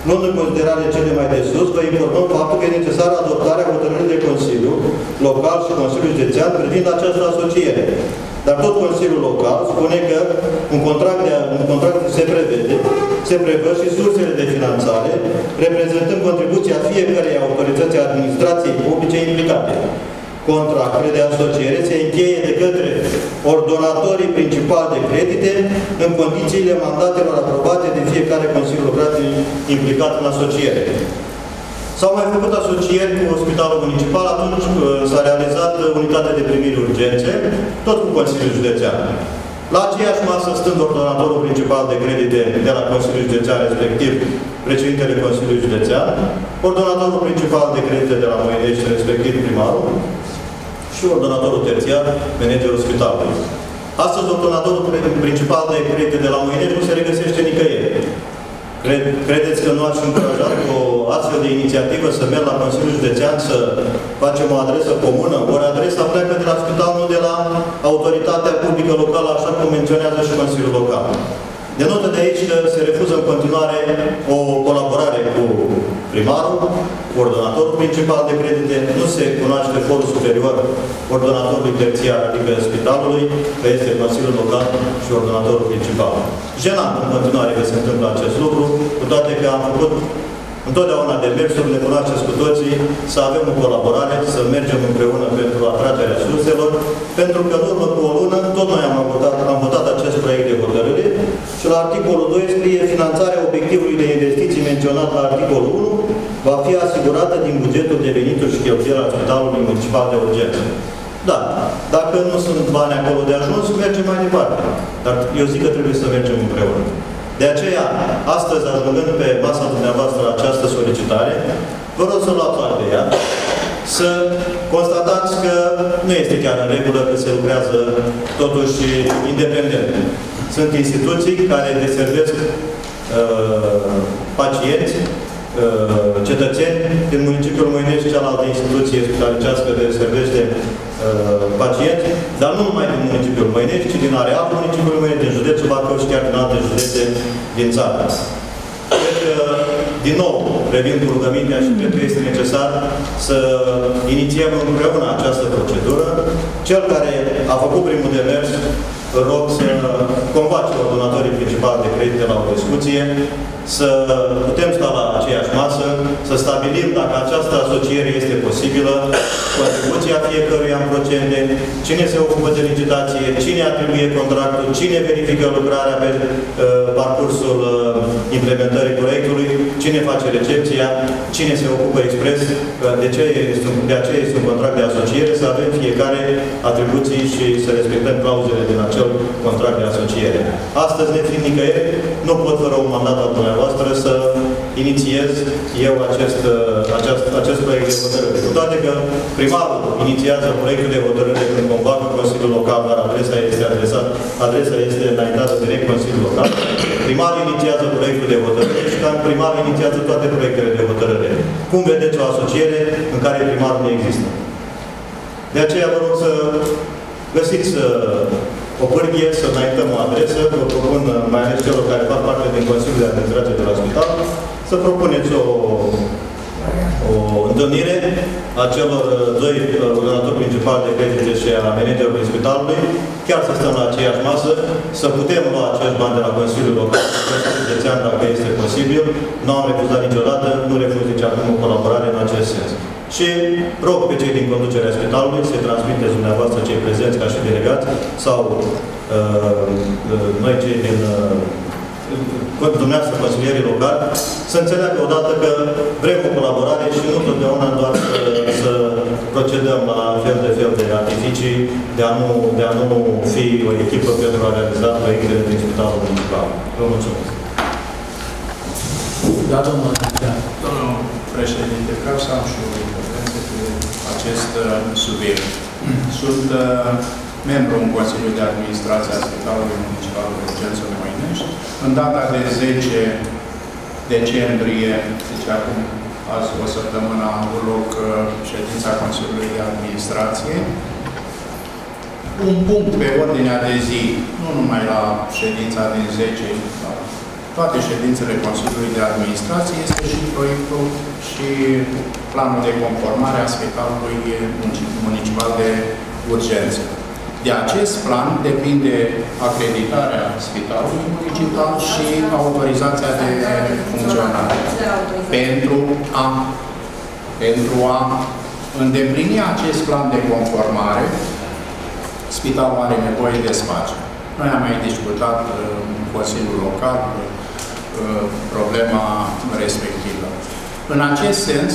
luând în considerare cele mai de sus, vă informăm faptul că e necesară adoptarea hotărârii de Consiliu Local și Consiliul Județean privind această asociere. Dar tot Consiliul Local spune că un contract, de, un contract se prevede, se prevăd și sursele de finanțare, reprezentând contribuția fiecărei autorități administrației publice implicate. Contractele de asociere se încheie de către ordonatorii principali de credite în condițiile mandatelor aprobate de fiecare Consiliu Local implicat în asociere. S-au mai făcut asocieri cu Spitalul Municipal, atunci s-a realizat unitatea de primiri urgențe, tot cu Consiliul Județean. La aceeași masă, stând ordonatorul principal de credite de la Consiliul Județean, respectiv președintele Consiliului Județean, ordonatorul principal de credite de la Moinești, respectiv primarul, și ordonatorul terțiar, managerul spitalului. Astăzi, ordonatorul principal de credite de la Moinești nu se regăsește nicăieri. Credeți că nu aș încuraja cu o astfel de inițiativă să merg la Consiliul Județean să facem o adresă comună? Ori adresa pleacă de la spital, nu de la autoritatea publică locală, așa cum menționează și Consiliul Local. Denotă de aici că se refuză în continuare o colaborare cu primarul, cu ordonatorul principal de credite, nu se cunoaște forul superior ordonatorului terțiar, adică spitalului, că este Consiliul Local și ordonatorul principal. Jenant în continuare că se întâmplă acest lucru, cu toate că am făcut întotdeauna demersuri, le cunoașteți cu toții, să avem o colaborare, să mergem împreună pentru atragerea surselor, pentru că în urmă cu o lună, tot noi am votat, am votat acest proiect de hotărâre și la articolul doi scrie finanțarea obiectivului de investiții menționat la articolul unu va fi asigurată din bugetul de venituri și cheltuieli al Spitalului Municipal de Urgență. Da, dacă nu sunt bani acolo de ajuns, mergem mai departe. Dar eu zic că trebuie să mergem împreună. De aceea, astăzi, ajungând pe masa dumneavoastră această solicitare, vă rog să luați parte de ea, să constatați că nu este chiar în regulă că se lucrează totuși independent. Sunt instituții care deservesc uh, pacienți, uh, cetățeni din municipiul Moinești, cealaltă instituție spitalicească de servește uh, pacienți, dar nu numai din municipiul Moinești, ci din arealul municipiului Moinești, din județul Bacău și chiar din alte județe din țară. Cred că, din nou, revin cu rugămintea și cred că este necesar să inițiem împreună această procedură. Cel care a făcut primul demers, rog să convoace ordonatorii principali de credite la o discuție, să putem sta la aceeași masă, să stabilim dacă această asociere este posibilă, contribuția fiecăruia în procente, cine se ocupă de licitație, cine atribuie contractul, cine verifică lucrarea pe uh, parcursul uh, implementării proiectului, cine face recepția, cine se ocupă expres, uh, de, ce este, de aceea este un contract de asociere, să avem fiecare atribuții și să respectăm clauzele din acel contract de asociere. Astăzi, ne fiind nicăieri, nu pot fără un mandat al dumneavoastră să inițiez eu acest, acest, acest proiect de hotărâre. Cu toate că primarul inițiază proiectul de hotărâre când convoacă Consiliul Local, dar adresa este adresat, adresa este înaintată direct Consiliul Local. Primarul inițiază proiectul de hotărâre și ca primar inițiază toate proiectele de hotărâre. Cum vedeți o asociere în care primarul nu există? De aceea vă rog să găsiți o pârghie, să înaintăm o adresă, vă propun, mai ales celor care fac parte din Consiliul de Administrație de la Spital, să propuneți o, o întâlnire a celor doi ordonatori principali de credite și a managerului Spitalului, chiar să stăm la aceeași masă, să putem lua acești bani de la Consiliul Local, Consiliul Județean, dacă este posibil. Nu am refuzat niciodată, nu refuz nici acum o colaborare în acest sens. Și rog pe cei din conducerea spitalului să-i transmiteți dumneavoastră cei prezenți ca și delegați sau uh, noi cei din uh, dumneavoastră consilierii locali să înțeleagă odată că vrem o colaborare și nu totdeauna doar să, să procedăm la fel de fel de artificii de a nu, de a nu fi o echipă pentru a realiza proiectele din Spitalul Municipal. Vă mulțumesc. Da, domnul președinte, vreau să am și o intervenție pe acest subiect. Sunt uh, membru în Consiliul de Administrație a Spitalului Municipal de Urgență Moinești. În data de zece decembrie, deci acum azi o săptămână, a avut loc uh, ședința Consiliului de Administrație. Un punct pe ordinea de zi, nu numai la ședința din zece, la toate ședințele Consiliului de Administrație, este și proiectul și planul de conformare a Spitalului Municipal de Urgență. De acest plan depinde acreditarea Spitalului Municipal și autorizația de funcționare. Pentru a, pentru a îndeplini acest plan de conformare, Spitalul are nevoie de spațiu. Noi am mai discutat în Consiliul Local problema respectivă. În acest sens,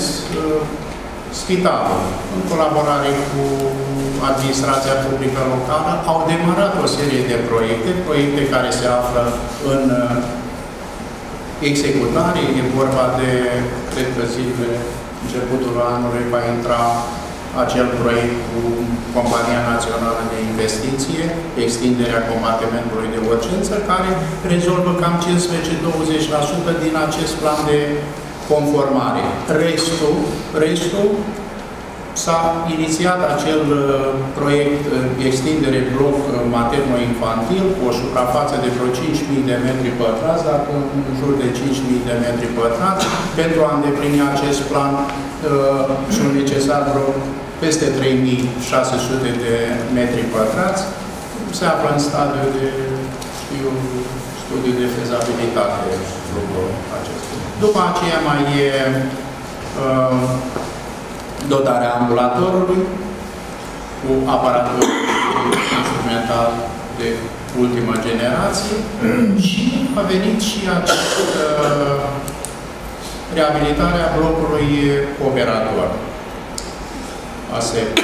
Spitalul, în colaborare cu administrația publică locală, au demarat o serie de proiecte, proiecte care se află în executare. E vorba de, cred că zile, începutul anului va intra acel proiect cu Compania Națională de Investiție, extinderea compartimentului de urgență, care rezolvă cam cincisprezece douăzeci la sută din acest plan de conformare. Restul, restul s-a inițiat acel proiect extindere bloc materno-infantil cu o suprafață de vreo cinci mii de metri pătrați, dar în jur de cinci mii de metri pătrați. Pentru a îndeplini acest plan sunt necesari vreo peste trei mii șase sute de metri pătrați. Se află în stadiu de, știu, studiu de fezabilitate lucrul acesta. După aceea mai e uh, dotarea ambulatorului cu aparatul instrumental de ultimă generație și a venit și această uh, reabilitarea blocului operator. Asta e.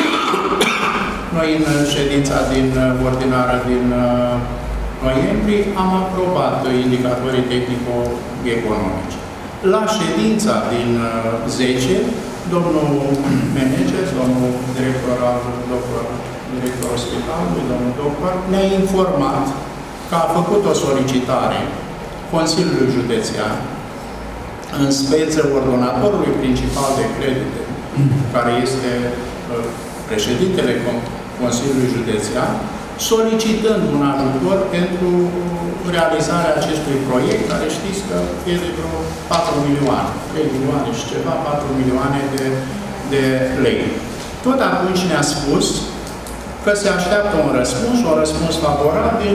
Noi în ședința din ordinară din uh, noiembrie am aprobat indicatorii tehnico-economici. La ședința din zece, domnul manager, domnul director al doctor, director spitalului, domnul doctor, ne-a informat că a făcut o solicitare Consiliului Județean, în speță ordonatorului principal de credite, care este președintele Consiliului Județean, solicitând un ajutor pentru realizarea acestui proiect, care știți că e de vreo patru milioane, trei milioane și ceva, patru milioane de, de lei. Tot atunci ne-a spus că se așteaptă un răspuns, un răspuns favorabil.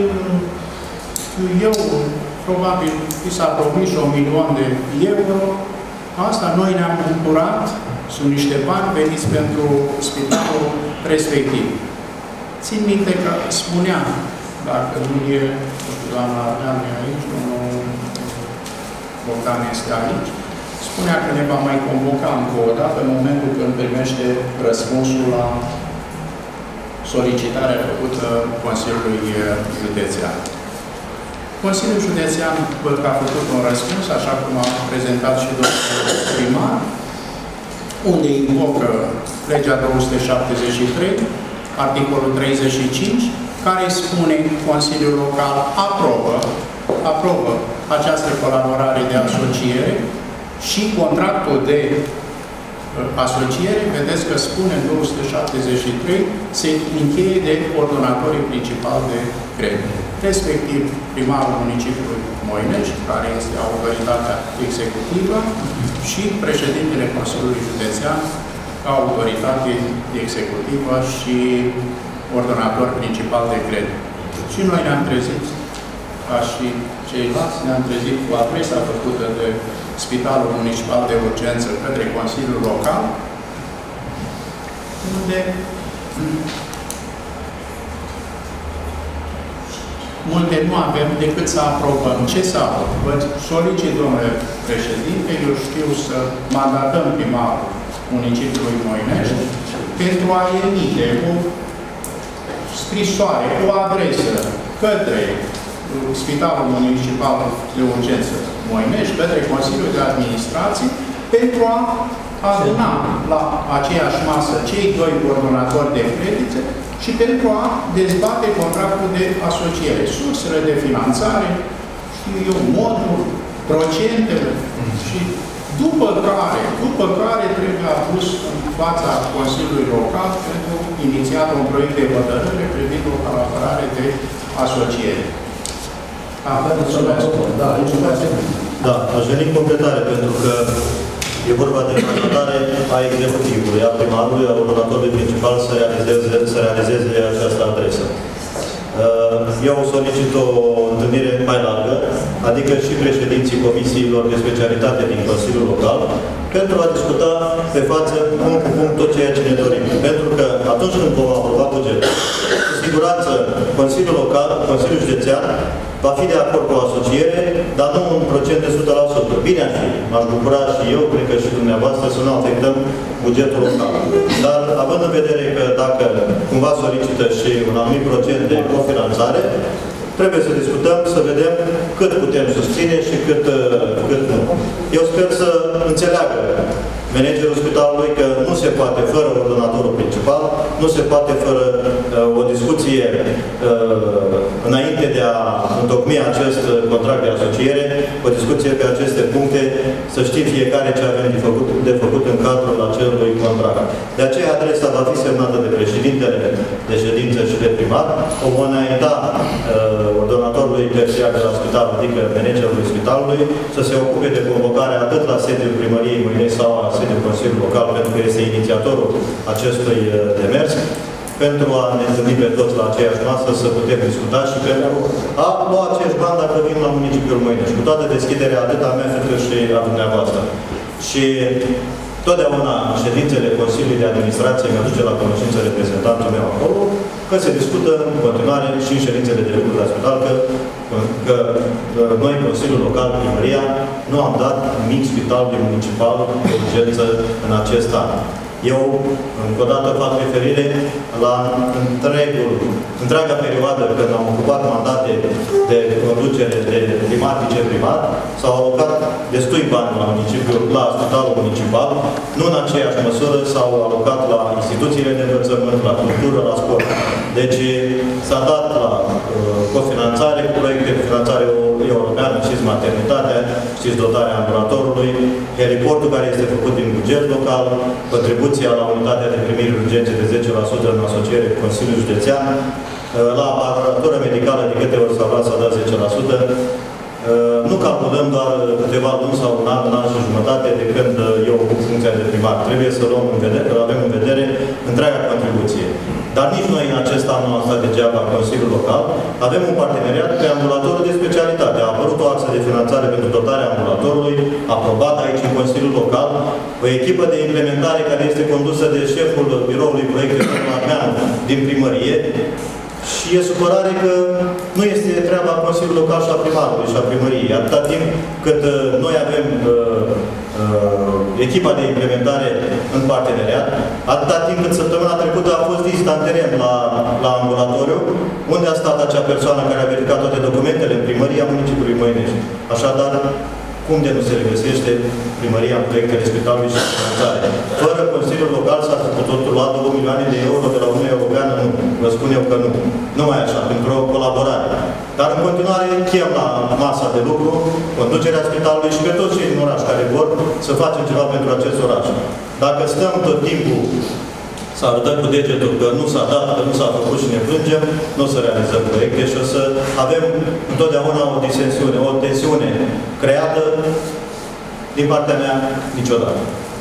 Eu, probabil, i s-a promis un milion de euro. Asta noi ne-am bucurat, sunt niște bani veniți pentru spitalul respectiv. Țin minte că spunea, dacă nu e, doamna Ardeanu e aici, domnul Bogdan este aici, spunea că ne va mai convoca încă o dată în momentul când primește răspunsul la solicitarea făcută Consiliului Județean. Consiliul Județean văd că a făcut un răspuns, așa cum a prezentat și domnul primar, unde invocă legea două sute șaptezeci și trei, articolul treizeci și cinci, care spune Consiliul Local aprobă, aprobă această colaborare de asociere și contractul de asociere, vedeți că spune în două sute șaptezeci și trei, se încheie de ordonatorii principali de credite, respectiv primarul municipiului Moinești, care este autoritatea executivă, și președintele Consiliului Județean, ca autoritate executivă și ordonator principal de credit. Și noi ne-am trezit, ca și ceilalți, ne-am trezit cu adresa făcută de Spitalul Municipal de Urgență către Consiliul Local, unde multe nu avem decât să aprobăm. Ce să aprobăm? Solicit, domnule președinte, eu știu să mandatăm primarul municipiului Moinești pentru a emite o scrisoare, o adresă către Spitalul Municipal de Urgență Moinești, către Consiliul de Administrație, pentru a aduna la aceeași masă cei doi coordonatori de credite și pentru a dezbate contractul de asociere, sursele de finanțare, știu eu, modul, procentele și după care, după care trebuie adus în fața Consiliului Local pentru inițiat un proiect de hotărâre privind o colaborare de asociere. Am făcut să mai făcut, da, aici nu mai trebuie. Da, aș veni în completare, pentru că e vorba de mandatare a executivului, a primarului, a ordonatorului principal să realizeze, să realizeze această adresă. Eu solicit o întâlnire mai largă, adică și președinții comisiilor de specialitate din Consiliul Local, pentru a discuta pe față punct cu punct tot ceea ce ne dorim. Pentru că atunci când vom aproba bugetul, cu siguranță Consiliul Local, Consiliul Județean, va fi de acord cu o asociere, dar nu un procent de o sută la sută. Bine ar fi, m-aș bucura și eu, cred că și dumneavoastră, să nu afectăm bugetul local. Dar, având în vedere că dacă cumva solicită și un anumit procent de cofinanțare, trebuie să discutăm, să vedem cât putem susține și cât, cât nu. Eu sper să înțeleagă managerul spitalului că nu se poate fără ordonatorul principal, nu se poate fără uh, o discuție uh, înainte de a întocmi acest contract de asociere, o discuție pe aceste puncte, să știm fiecare ce avem de făcut, de făcut în cadrul acelui contract. De aceea adresa va fi semnată de președintele de ședință și de primar, o vom înainta uh, ordonatorului terțiar de la spital, adică managerului spitalului, să se ocupe de convocarea atât la sediul primăriei Moinei sau a sediul Consiliului Local, pentru că este inițiatorul acestui demers, pentru a ne întâlni pe toți la aceeași masă, să putem discuta și pentru a lua acești bani dacă vin la municipiul Moineș, cu toată deschiderea atât a mea cât și a dumneavoastră. Și totdeauna în ședințele Consiliului de Administrație mi aduce la cunoștință reprezentantul meu acolo, că se discută în continuare și în ședințele de lucru la spital, că, că noi, Consiliul Local, Primăria, nu am dat nimic spitalului municipal de urgență în acest an. Eu, încă o dată, fac referire la întregul, întreaga perioadă când am ocupat mandate de conducere de primar, viceprimar, s-au alocat destui bani la municipiul, la spitalul municipal, nu în aceeași măsură s-au alocat la instituțiile de învățământ, la cultură, la sport. Deci s-a dat la uh, cofinanțare, cu proiecte de finanțare europeană, știți maternitatea, știți dotarea ambulatorului, heliportul care este făcut din buget local, contribuția la unitatea de primiri urgențe de zece la sută în asociere cu Consiliul Județean, la aparatură medicală de câte ori s-a luat s-a dat zece la sută. Nu calculăm doar câteva luni sau un an, un an și jumătate de când eu ocup funcția de primar. Trebuie să luăm în vedere, să avem în vedere întreaga contribuție. Dar nici noi în acest an nu am stat degeaba în Consiliul Local. Avem un parteneriat pe ambulatorul de specialitate. A apărut o axă de finanțare pentru dotarea ambulatorului, aprobată aici în Consiliul Local, o echipă de implementare care este condusă de șeful biroului proiectului din primărie. Și e supărare că nu este treaba Consiliului Local și a primarului și a primăriei. Atâta timp cât uh, noi avem uh, uh, echipa de implementare în parteneriat, atâta timp cât săptămâna trecută a fost vizita în teren la, la ambulatoriu, unde a stat acea persoană care a verificat toate documentele în primăria municipiului Moinești. Așadar, cum de nu se regăsește primăria în proiectele spitalului și finanțare? Fără Consiliul Local s-a putut lua două milioane de euro de la Uniunea Europeană? Nu. Vă spun eu că nu. Numai așa, pentru o colaborare. Dar în continuare chem la masa de lucru conducerea spitalului și pe toți cei din oraș care vor să facem ceva pentru acest oraș. Dacă stăm tot timpul să arătăm cu degetul că nu s-a dat, că nu s-a făcut și ne plângem, nu o să realizăm proiecte și o să avem întotdeauna o disensiune, o tensiune creată din partea mea niciodată.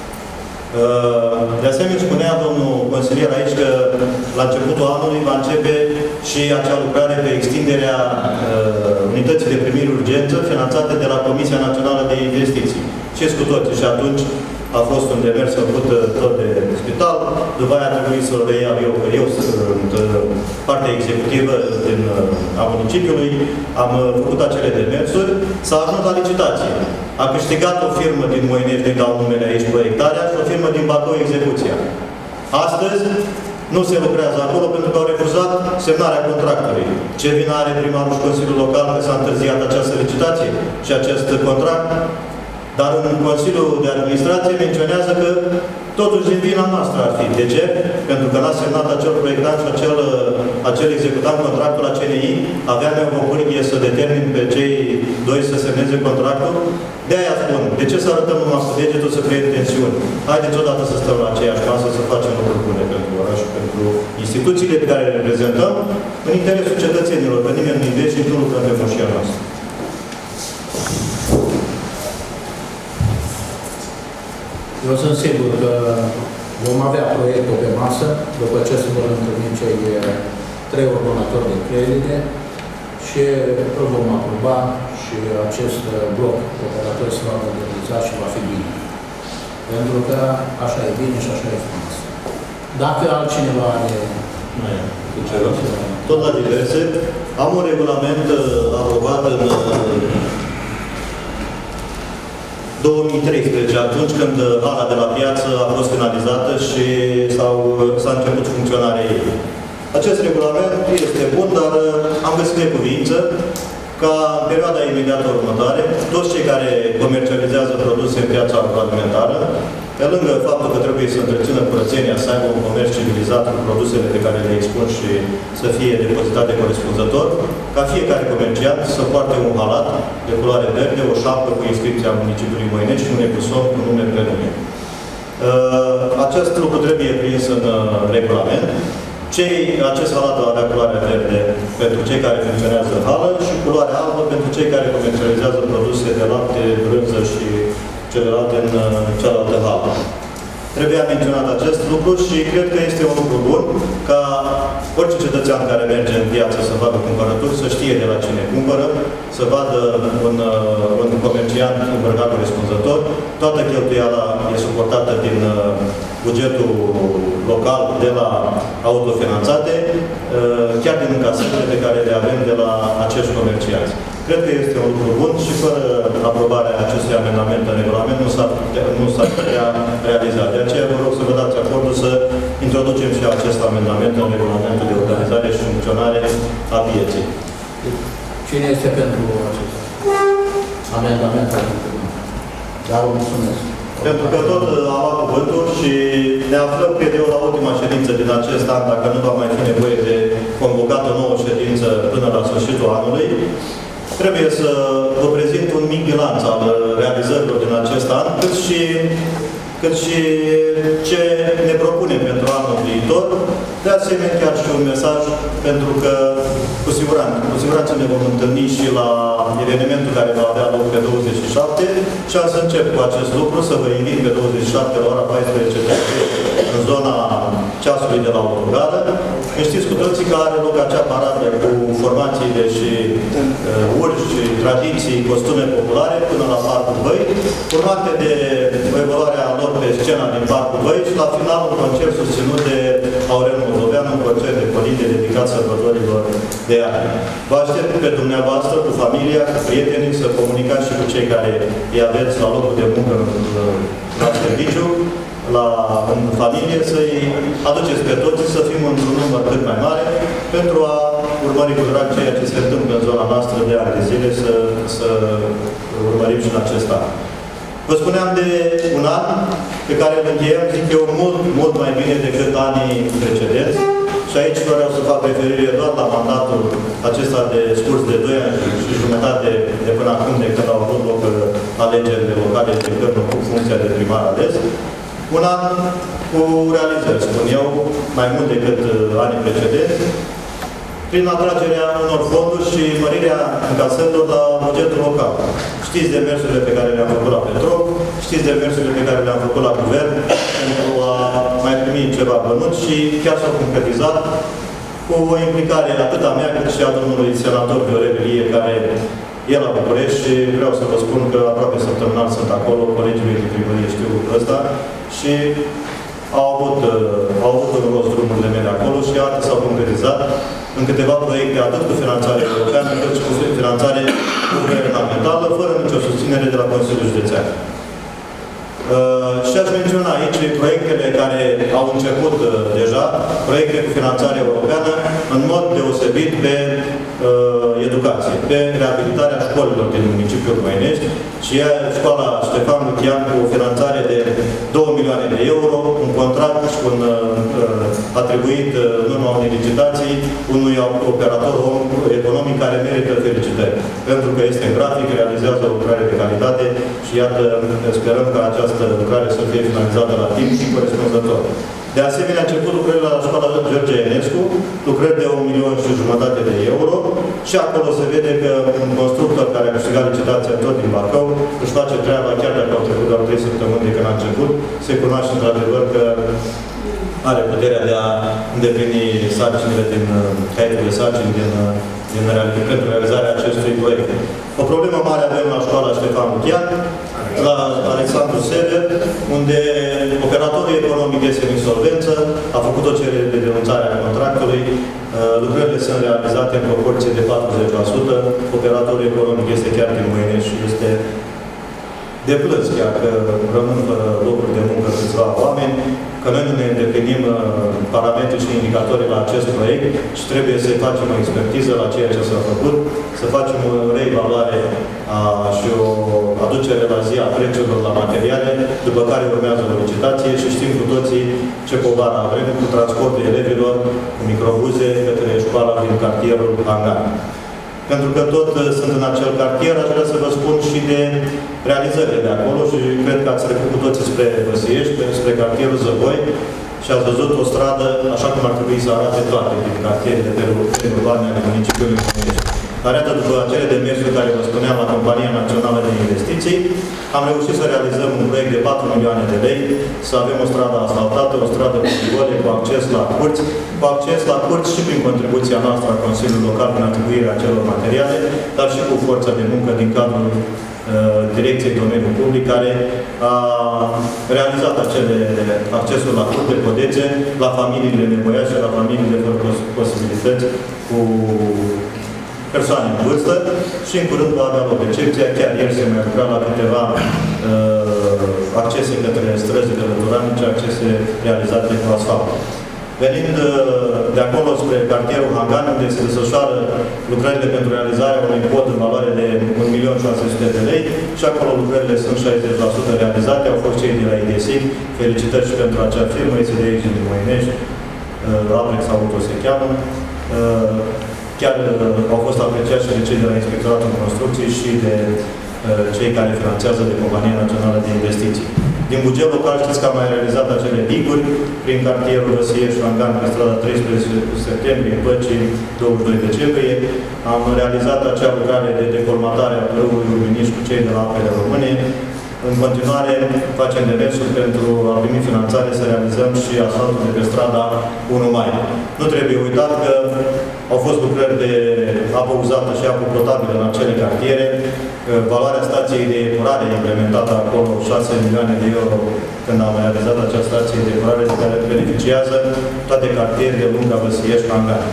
De asemenea, spunea domnul consilier aici că la începutul anului va începe și acea lucrare pe extinderea unității de primiri urgență finanțate de la Comisia Națională de Investiții. Știți cu toții, și atunci a fost un demers făcut tot de spital, după aia a trebuit să-l reiau eu, că eu sunt partea executivă din, a municipiului, am făcut acele demersuri, s-a ajuns la licitație. A câștigat o firmă din Moinești, nu-i dau numele aici, proiectarea, și o firmă din Bacău, execuția. Astăzi nu se lucrează acolo pentru că au refuzat semnarea contractului. Ce vină are primarul și Consiliul Local că s-a întârziat această licitație și acest contract? Dar în Consiliul de Administrație menționează că totuși din vina noastră ar fi. De ce? Pentru că n-a semnat acel proiectant și acel, acel executant contractul la C N I, avea nevoie o pârghie să determin pe cei doi să semneze contractul. De aia spun, de ce să arătăm numai cu degetul să creăm tensiuni? Haideți odată să stăm la aceeași masă, să facem lucruri bune pentru oraș și pentru instituțiile pe care le reprezentăm, în interesul cetățenilor, că nimeni nu investește și nu lucrăm pe moșia noastră. Eu sunt sigur că vom avea proiectul pe masă, după ce se vor întâlni cei trei ordonatori de credite și îl vom aproba și acest bloc operator se va moderniza și va fi bine. Pentru că așa e bine și așa e frumos. Dacă altcineva are... Tot la diverse, am un regulament aprobat în două mii treisprezece, atunci când hala de la piață a fost finalizată și s-a început funcționarea ei. Acest regulament este bun, dar am găsit de cuvință ca în perioada imediată următoare, toți cei care comercializează produse în piața agroalimentară, pe lângă faptul că trebuie să întrețină curățenia, să aibă un comerț civilizat cu produsele pe care le expun și să fie depozitate corespunzător, ca fiecare comerciant să poarte un halat de culoare verde, o șapcă cu inscripția municipiului Moinești și un ecuson cu nume prenume. Acest lucru trebuie prins în regulament. Cei, acest halat va avea culoarea verde pentru cei care funcționează în hală și culoarea albă pentru cei care comercializează produse de lapte, brânză și celelalte în cealaltă hală. Trebuia menționat acest lucru și cred că este un lucru bun ca orice cetățean care merge în piață să facă cumpărături, să știe de la cine cumpără, să vadă un, un comerciant îmbrăcat corespunzător. Toată cheltuiala e suportată din bugetul local, de la autofinanțate, chiar din încasările pe care le avem de la acești comercianți. Cred că este un lucru bun și fără aprobarea acestui amendament în regulament nu s-ar putea realiza. De aceea vă rog să vă dați acordul să introducem și acest amendament în regulamentul de organizare și funcționare a pieței. Cine este pentru acest amendament? Da, vă mulțumesc. Pentru că tot am luat cuvântul și ne aflăm, cred eu, la ultima ședință din acest an, dacă nu va mai fi nevoie de convocată nouă ședință până la sfârșitul anului. Trebuie să vă prezint un mic bilanț al realizărilor din acest an, cât și, cât și ce ne propunem pentru anul viitor. De asemenea, chiar și un mesaj, pentru că cu siguranță, cu siguranță ne vom întâlni și la evenimentul care va avea loc pe douăzeci și șapte și am să încep cu acest lucru, să vă invit pe douăzeci și șapte la ora paisprezece în zona ceasului de la autogară. Știți cu toții că are loc acea paradă cu formațiile și uh, urși, tradiții, costume populare până la Parcul Băi, urmate de o evaluare a lor pe scena din Parcul Băi și la final un concert susținut de Aurel Moldovean, un concert de părinte dedicat sărbătorilor de ani. Vă aștept pe dumneavoastră, cu familia, cu prietenii, să comunicați și cu cei care îi aveți la locul de muncă la serviciu, la, în familie, să-i aduceți pe toți, să fim într-un număr cât mai mare, pentru a urmări cu drag ceea ce se întâmplă în zona noastră de ani de zile, să, să urmărim și în acest an. Vă spuneam de un an pe care îl încheiem, zic eu, mult, mult mai bine decât anii precedenți. Și aici vreau să fac referire doar la mandatul acesta de scurs de doi ani și jumătate de până acum, de când au avut loc alegerile locale de când cu funcția de primar ales. Un an cu realizări, spun eu, mai mult decât anii precedenți, prin atragerea unor fonduri și mărirea încasărilor la bugetul local. Știți demersurile pe care le-am făcut la Petrov, știți demersurile pe care le-am făcut la guvern pentru a mai primi ceva bănuți și chiar s-au concretizat cu o implicare atât a mea cât și a domnului senator Viorel Ilie, care e la București și vreau să vă spun că aproape săptămânal sunt acolo, colegii mei din primărie știu lucrul ăsta și au avut, au avut în rost drumurile mele acolo și iată s-au concretizat în câteva proiecte, atât cu finanțare europeană, cât și cu finanțare guvernamentală, fără nicio susținere de la Consiliul Județean. Uh, și aș menționa aici proiectele care au început uh, deja, proiecte cu finanțare europeană, în mod deosebit pe uh, educație, pe reabilitarea școlilor din municipiul Moinești și ea, școala Ștefan Lucian, cu o finanțare de două milioane de euro, un contract și un uh, atribuit uh, în urma unei licitații unui operator economic care merită felicitări, pentru că este în grafic, realizează o lucrare de calitate și iată, sperăm că această lucrare să fie finalizată la timp și corespunzător. De asemenea, a început lucrările la școala George Enescu, lucrări de un milion și jumătate de euro și acolo se vede că un constructor care a câștigat licitația tot din Bacău își face treaba, chiar dacă au trecut doar trei săptămâni de când a început, se are puterea de a îndeplini sarcinile din caietul de sarcini din, din reali- pentru realizarea acestui proiect. O problemă mare avem la școala Ștefan Lucian, la Alexandru Sever, unde operatorul economic este în insolvență, a făcut o cerere de denunțare a contractului, lucrările sunt realizate în proporție de patruzeci la sută, operatorul economic este chiar din mâine și este de plâns, chiar că rămân fără locuri de muncă câțiva oameni, că noi nu ne îndeplinim parametrii și indicatorii la acest proiect și trebuie să facem o expertiză la ceea ce s-a făcut, să facem o reevaluare și o aducere la zi a prețurilor la materiale, după care urmează o licitație și știm cu toții ce povară avem cu transportul elevilor, cu microbuze către școala din cartierul Hangar. Pentru că tot sunt în acel cartier, aș vrea să vă spun și de realizările de acolo și cred că ați trecut cu toții spre Văsiești, spre cartierul Zăvoi și ați văzut o stradă așa cum ar trebui să arate toate din cartierele periurbane ale municipiului Văsiești. Arată după acele demersuri care vă spuneam la Compania Națională de Investiții. Am reușit să realizăm un proiect de patru milioane de lei, să avem o stradă asfaltată, o stradă cu rigole, cu acces la curți, cu acces la curți și prin contribuția noastră a Consiliului Local prin atribuirea acelor materiale, dar și cu forța de muncă din cadrul uh, Direcției Domeniului Public, care a realizat acele accesul la curte, podețe, la familiile nevoiașe, la familiile fără posibilități, cu persoane în vârstă și în curând va avea o recepție. Chiar ieri se mai lucra la câteva uh, accese către străzi călătoranice, accese realizate cu asfalt. Venind uh, de acolo spre cartierul Hangan, unde se desfășoară lucrările pentru realizarea unui pod în valoare de un milion șase sute de lei și acolo lucrările sunt șaizeci la sută realizate, au fost cei de la I D S I C. Felicitări și pentru acea firmă, este de aici din Moinești, uh, Alex Auto se cheamă. Uh, Chiar uh, au fost apreciați și de cei de la Inspectoratul Construcții și de uh, cei care finanțează de Compania Națională de Investiții. Din buget local știți că am mai realizat acele diguri prin cartierul Văsiești, Hangan, pe strada treisprezece septembrie, Păcii, douăzeci și doi decembrie. Am realizat acea lucrare de decolmatare a plăului Luminiș cu cei de la Apele Române. În continuare, facem demersuri pentru a primi finanțare să realizăm și asfaltul de pe strada unu mai. Nu trebuie uitat că au fost lucrări de apă uzată și apă potabilă în acele cartiere. Valoarea stației de epurare implementată acolo, șase milioane de euro, când am realizat acea stație de epurare de care beneficiază toate cartierele Lunga, Văsiești, Hangar.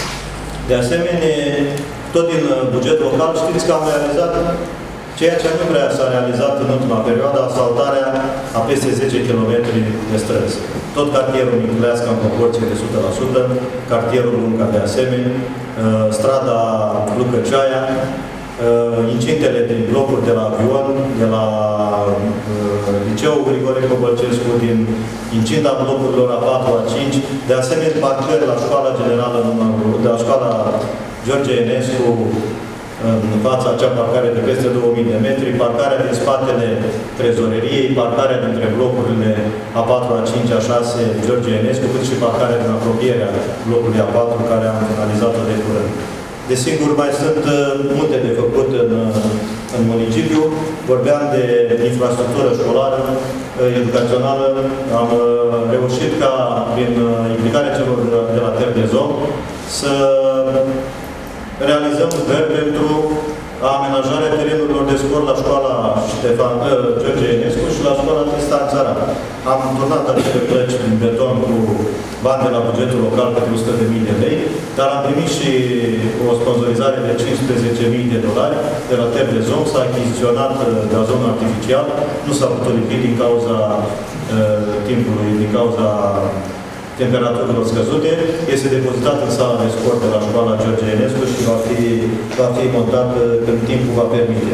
De asemenea, tot din buget local, știți că am realizat ceea ce nu prea s-a realizat în ultima perioadă, asfaltarea a peste zece kilometri de străzi. Tot cartierul Miculească în proporție de o sută la sută, cartierul Lunga de asemenea, strada Lucăceaia, incintele din blocuri de la Avion, de la Liceul Grigore Cobălcescu, din incinta blocurilor a patru a cinci, de asemenea parcări la școala generală, de la școala George Enescu, în fața acea parcare de peste două mii de metri, parcarea din spatele trezoreriei, parcarea dintre blocurile a patru, a cinci, a șase, George Enescu, cât și parcarea din apropierea blocului a patru, care am finalizat-o de curând. Desigur, mai sunt multe de făcut în, în municipiu. Vorbeam de infrastructură școlară, educațională. Am reușit ca, prin implicarea celor de la Terbezon, să realizăm lucrări pentru amenajarea terenurilor de sport la școala Ștefan, George Enescu și la școala Tristan Țaran. Am turnat acele plăci din beton cu bani de la bugetul local pentru o sută de mii de lei, dar am primit și o sponsorizare de cincisprezece mii de dolari de la Terbezon. S-a achiziționat gazon artificial, nu s-a putut lipi din cauza uh, timpului, din cauza temperaturilor scăzute, este depozitat în sala de sport de la școala George Enescu și va fi, va fi montat când timpul va permite.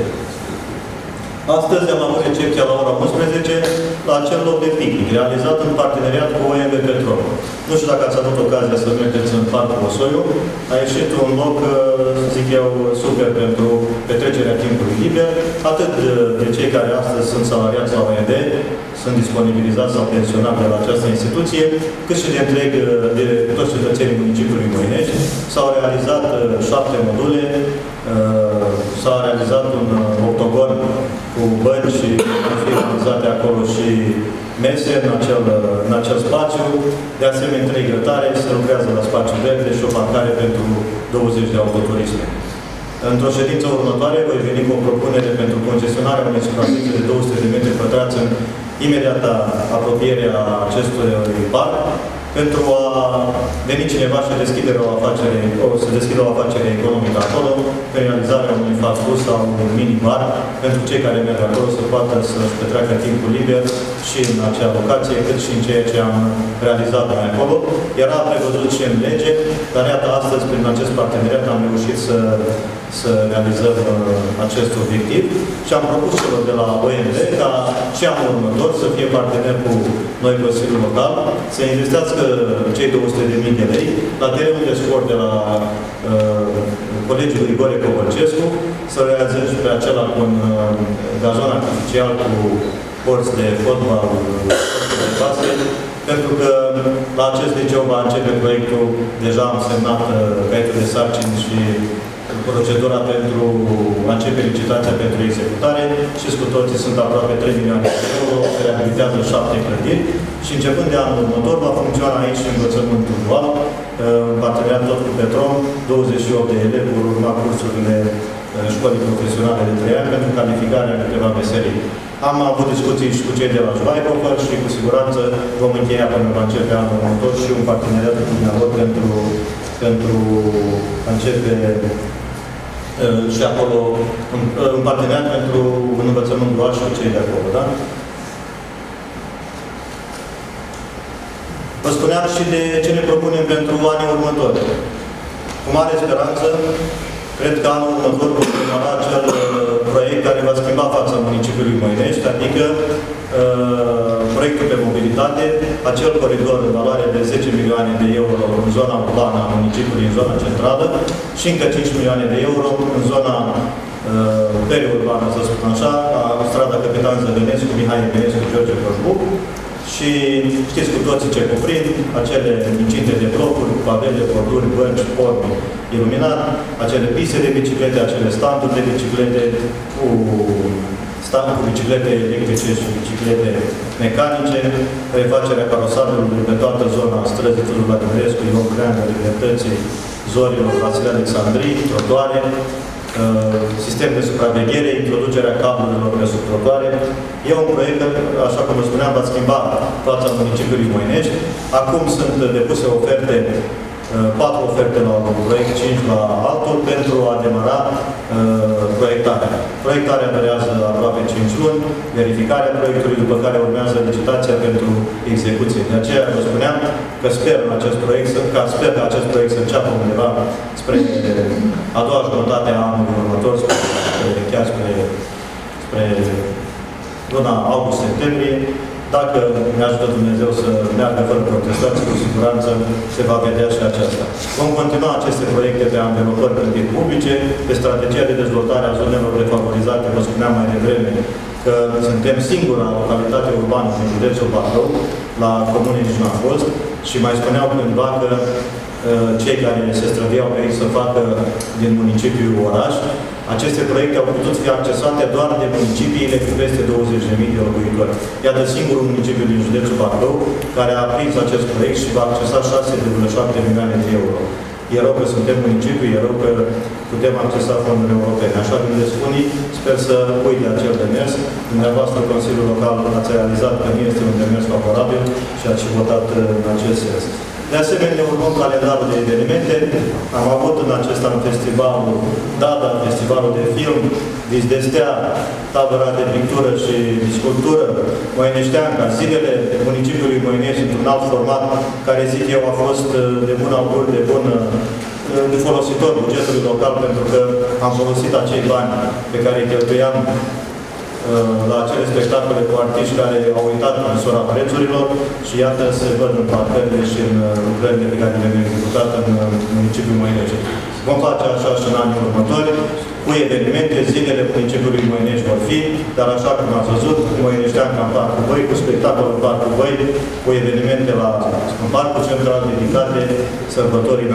Astăzi am avut recepția la ora unsprezece la acel loc de picnic, realizat în parteneriat cu O M B Petrol. Nu știu dacă ați avut ocazia să mergeți în Parcul Osoiu. A ieșit un loc, zic eu, super pentru petrecerea timpului liber, atât de cei care astăzi sunt salariați la O M B, sunt disponibilizați sau pensionați de la această instituție, cât și de întreg de toți cetățenii municipiului Moinești. S-au realizat șapte module, s-a realizat un octogon cu bănci și au fi realizate acolo și mese în acel, în acel spațiu, de asemenea trei grătare, se lucrează la spațiu verde și o parcare pentru douăzeci de autoturisme. Într-o ședință următoare voi veni cu o propunere pentru concesionarea unei suprafețe de două sute de metri pătrați în imediata apropiere a acestui parc, pentru a veni cineva și deschide o afacere, o, să deschidă o afacere economică acolo, pe realizarea unui fast food sau un mini-bar, pentru cei care merg acolo să poată să-și petreacă timpul liber și în acea locație, cât și în ceea ce am realizat noi acolo. Era prevăzut și în lege, dar iată, astăzi, prin acest parteneriat, am reușit să, să realizăm uh, acest obiectiv și am propus celor de la O M V ca și anul următor să fie partener cu noi, Consiliul Local, să investească cei două sute de mii de lei la terenul de sport de la uh, Colegiul Grigore Covălcescu, să realizeze pe acela cu un uh, gazon artificial cu porți de fotbal, de basket, pentru că la acest liceu va începe proiectul, deja am semnat uh, caietul de sarcini și procedura pentru a începe licitația pentru executare. Știți cu toții, sunt aproape trei milioane de euro, se reabilitează șapte clădiri și începând de anul următor va funcționa aici învățământul dual, în parteneriat tot cu Petrom, douăzeci și opt de elevi vor urma cursurile școlii profesionale de trei ani pentru calificarea în câteva meserii. Am avut discuții și cu cei de la Schweighofer și cu siguranță vom încheia până va începe anul următor și un parteneriat cu dumneavoastră pentru, pentru a începe și acolo un, un parteneriat pentru un învățământ dual și cu cei de acolo, da? Vă spuneam și de ce ne propunem pentru anii următori. Cu mare speranță, cred că anul următor vom demara acel proiect care va schimba fața municipiului Moinești, adică uh, proiectul pe mobilitate, acel coridor în valoare de zece milioane de euro în zona urbană a municipiului, în zona centrală, și încă cinci milioane de euro în zona uh, periurbană, să spun așa, a strada Capitan Zăgănescu, Mihai Eminescu, George Coșbuc. Și știți cu toții ce cuprind, acele incinte de blocuri, cu pavele, borduri, bănci, porni iluminat, acele piste de biciclete, acele standuri de biciclete cu standuri cu biciclete electrice și biciclete mecanice, refacerea carosabilului pe toată zona străzii Tudor Vladimirescu, Ion Creangă, Libertății, Zorilor, Vasile Alexandrii, trotuare, sistem de supraveghere, introducerea cablurilor pe sub trotuare. E un proiect, așa cum vă spuneam, va schimba fața municipiului Moinești. Acum sunt depuse oferte, patru oferte la un proiect, cinci la altul, pentru a demara uh, proiectarea. Proiectarea durează aproape cinci luni, verificarea proiectului, după care urmează licitația pentru execuție. De aceea vă spuneam că sper în acest proiect, că sper că acest proiect să înceapă undeva spre a doua jumătate a anului următor, spre, chiar spre, spre luna august-septembrie. Dacă ne ajută Dumnezeu să meargă fără protestații, cu siguranță se va vedea și aceasta. Vom continua aceste proiecte de anvelopări clădiri publice, pe strategia de dezvoltare a zonelor defavorizate. Vă spuneam mai devreme că suntem singura localitate urbană din județul Bacău, la comune nici nu a fost, și mai spuneau cândva că cei care se străduiau pe aici să facă din municipiul oraș. Aceste proiecte au putut fi accesate doar de municipiile cu peste douăzeci de mii de locuitori. Iată singurul municipiu din județul Bacău care a prins acest proiect și va accesa șase virgulă șapte milioane de euro. E rău că suntem municipiu, e rău că putem accesa fonduri europene. Așa gândesc unii, sper să uite acel demers. Dumneavoastră, Consiliul Local, ați realizat că nu este un demers favorabil și ați votat în acest sens. De asemenea, ne urmăm calendarul de evenimente. Am avut în acest an festivalul Dada, festivalul de film, Vis de Stea, tabăra de pictură și de sculptură, Moineșteanca, zilele municipiului Moinești într-un alt format, care zic eu a fost de bun augur, de bun de folositor bugetului local, pentru că am folosit acei bani pe care îi cheltuiam la acele spectacole cu artiști care au uitat măsura prețurilor și iată se văd în parcările și în lucrările pe care le-am executat în municipiul Moinești. Vom face așa și în anii următori, cu evenimente, zilele municipiului Moinești vor fi, dar așa cum ați văzut, Moineșteanca în Parcul Băi, cu spectacol în Parcul Băi, cu evenimente la, în Parcul Central dedicate sărbătorii,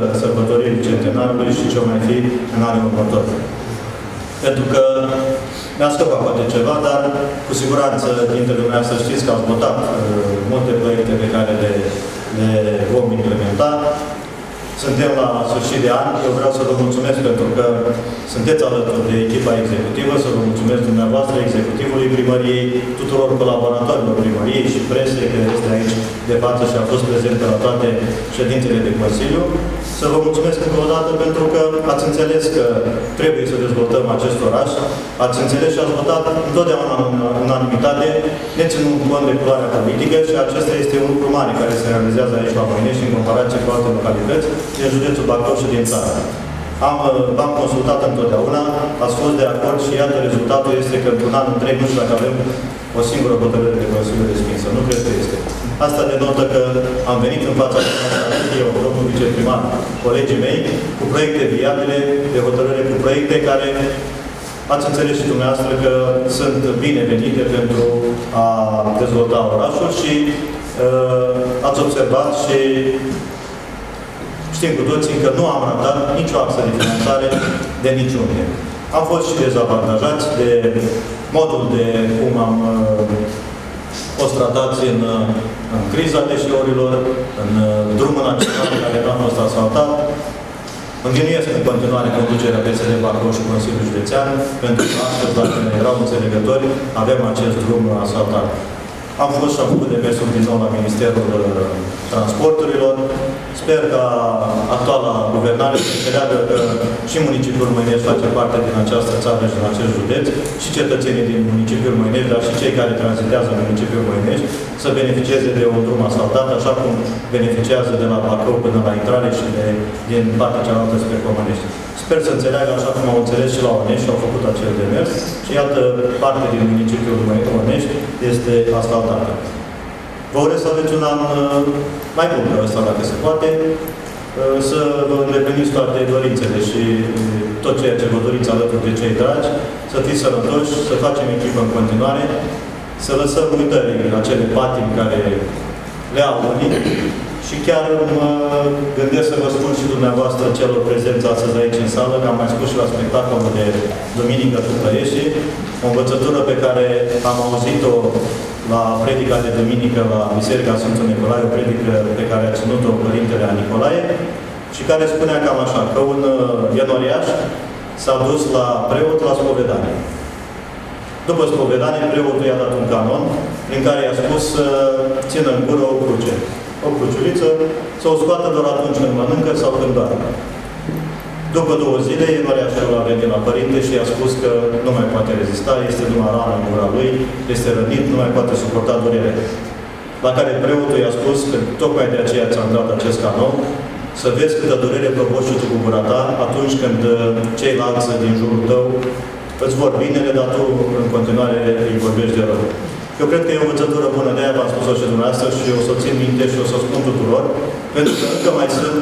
sărbătorii centenarului și ce mai fi în anii următori. Pentru că Mi-a scăpat poate ceva, dar cu siguranță dintre dumneavoastră știți că ați votat uh, multe proiecte pe care le, le vom implementa. Suntem la sfârșit de an. Eu vreau să vă mulțumesc pentru că sunteți alături de echipa executivă, să vă mulțumesc dumneavoastră, executivului primăriei, tuturor colaboratorilor primăriei și presei care este aici de față și a fost prezent la toate ședințele de Consiliu. Să vă mulțumesc încă o dată pentru că ați înțeles că trebuie să dezvoltăm acest oraș, ați înțeles și ați votat întotdeauna în unanimitate, neținând cont de culoarea politică și acesta este un lucru mare care se realizează aici la Voinești în comparație cu alte localități din județul Bacău și din țară. Am, v-am consultat întotdeauna, ați fost de acord și iată rezultatul este că într-un an întreg nu știu dacă avem o singură hotărâre de Consiliu respinsă. Nu cred că este. Asta denotă că am venit în fața dumneavoastră, eu, domnul viceprimar, colegii mei, cu proiecte viabile de hotărâre, cu proiecte care ați înțeles și dumneavoastră că sunt binevenite pentru a dezvolta orașul și uh, ați observat și știm cu toții că nu am ratat nicio axă de finanțare de niciunde. Am fost și dezavantajați de modul de cum am uh, fost tratați în, în criza deșeurilor, în uh, drumul național care nu a fost asfaltat. Învinuiesc în continuare conducerea P S D Bacău și Consiliul Județean, pentru că astăzi, dacă erau înțelegători, avem acest drum asfaltat. Am fost și am făcut demersul din nou la Ministerul Transporturilor. Sper ca actuala guvernare să înțeleagă că și municipiul Măinești face parte din această țară și din acest județ, și cetățenii din municipiul Măinești, dar și cei care tranzitează în municipiul Măinești, să beneficieze de un drum asfaltat, așa cum beneficiază de la Bacău până la intrare și de, din partea cealaltă spre Comănești. Sper să înțeleagă, așa cum au înțeles și la Onești și au făcut acel demers, și iată, parte din municipiul Onești este asfaltată. Vă urez să aveți un an mai bun ca ăsta, dacă se poate, să vă îndepliniți toate dorințele și tot ceea ce vă doriți alături de cei dragi, să fiți sănătoși, să facem echipă în continuare, să lăsăm uitării acele patimi care le au unii. Și chiar mă gândesc să vă spun și dumneavoastră celor prezenți astăzi aici în sală, că am mai spus și la spectacolul de duminică cu Plăieșii, o învățătură pe care am auzit-o la predica de duminică la Biserica Sfântul Nicolae, o predică pe care a ținut-o Părintele a Nicolae, și care spunea cam așa, că un ienoriaș s-a dus la preot la spovedanie. După spovedanie, preotul i-a dat un canon prin care i-a spus să țină în gură o cruce. O cruciuliță, să o scoată doar atunci când mănâncă sau când doarme. După două zile, ienoriașul a venit la părinte și i-a spus că nu mai poate rezista, este numai rană în gura lui, este rănit, nu mai poate suporta durere. La care preotul i-a spus că tocmai de aceea ți-am dat acest canon, să vezi câtă durere provoci tu cu gura ta atunci când ceilalți din jurul tău îți vor binele, dar tu în continuare îi vorbești de rău. Eu cred că e o învățătură bună, de aia v-am spus-o și dumneavoastră și o să o țin minte și o să o spun tuturor, pentru că încă mai sunt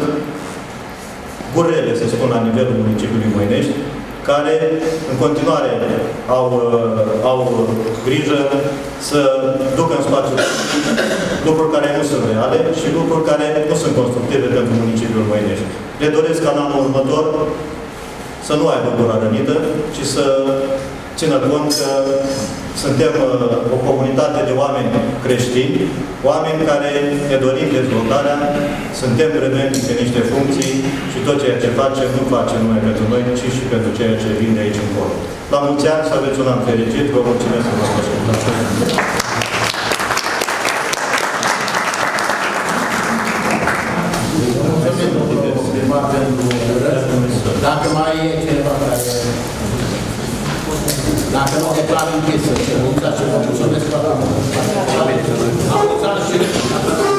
gurele, să spun, la nivelul municipiului Măinești, care în continuare au, au grijă să ducă în spațiu lucruri care nu sunt reale și lucruri care nu sunt constructive pentru municipiul Măinești. Le doresc ca în anul următor să nu aibă gura rănită, ci să țină cont că suntem o comunitate de oameni creștini, oameni care ne dorim dezvoltarea, suntem redeveniți pe niște funcții și tot ceea ce facem nu facem numai pentru noi, ci și pentru ceea ce vin de aici încolo. La mulți ani, să aveți un an fericit, vă mulțumesc că v-ați ascultat. Dacă mai e cineva care... Dacă nu declar închisă, ședința și vă mulțumesc foarte mult. Am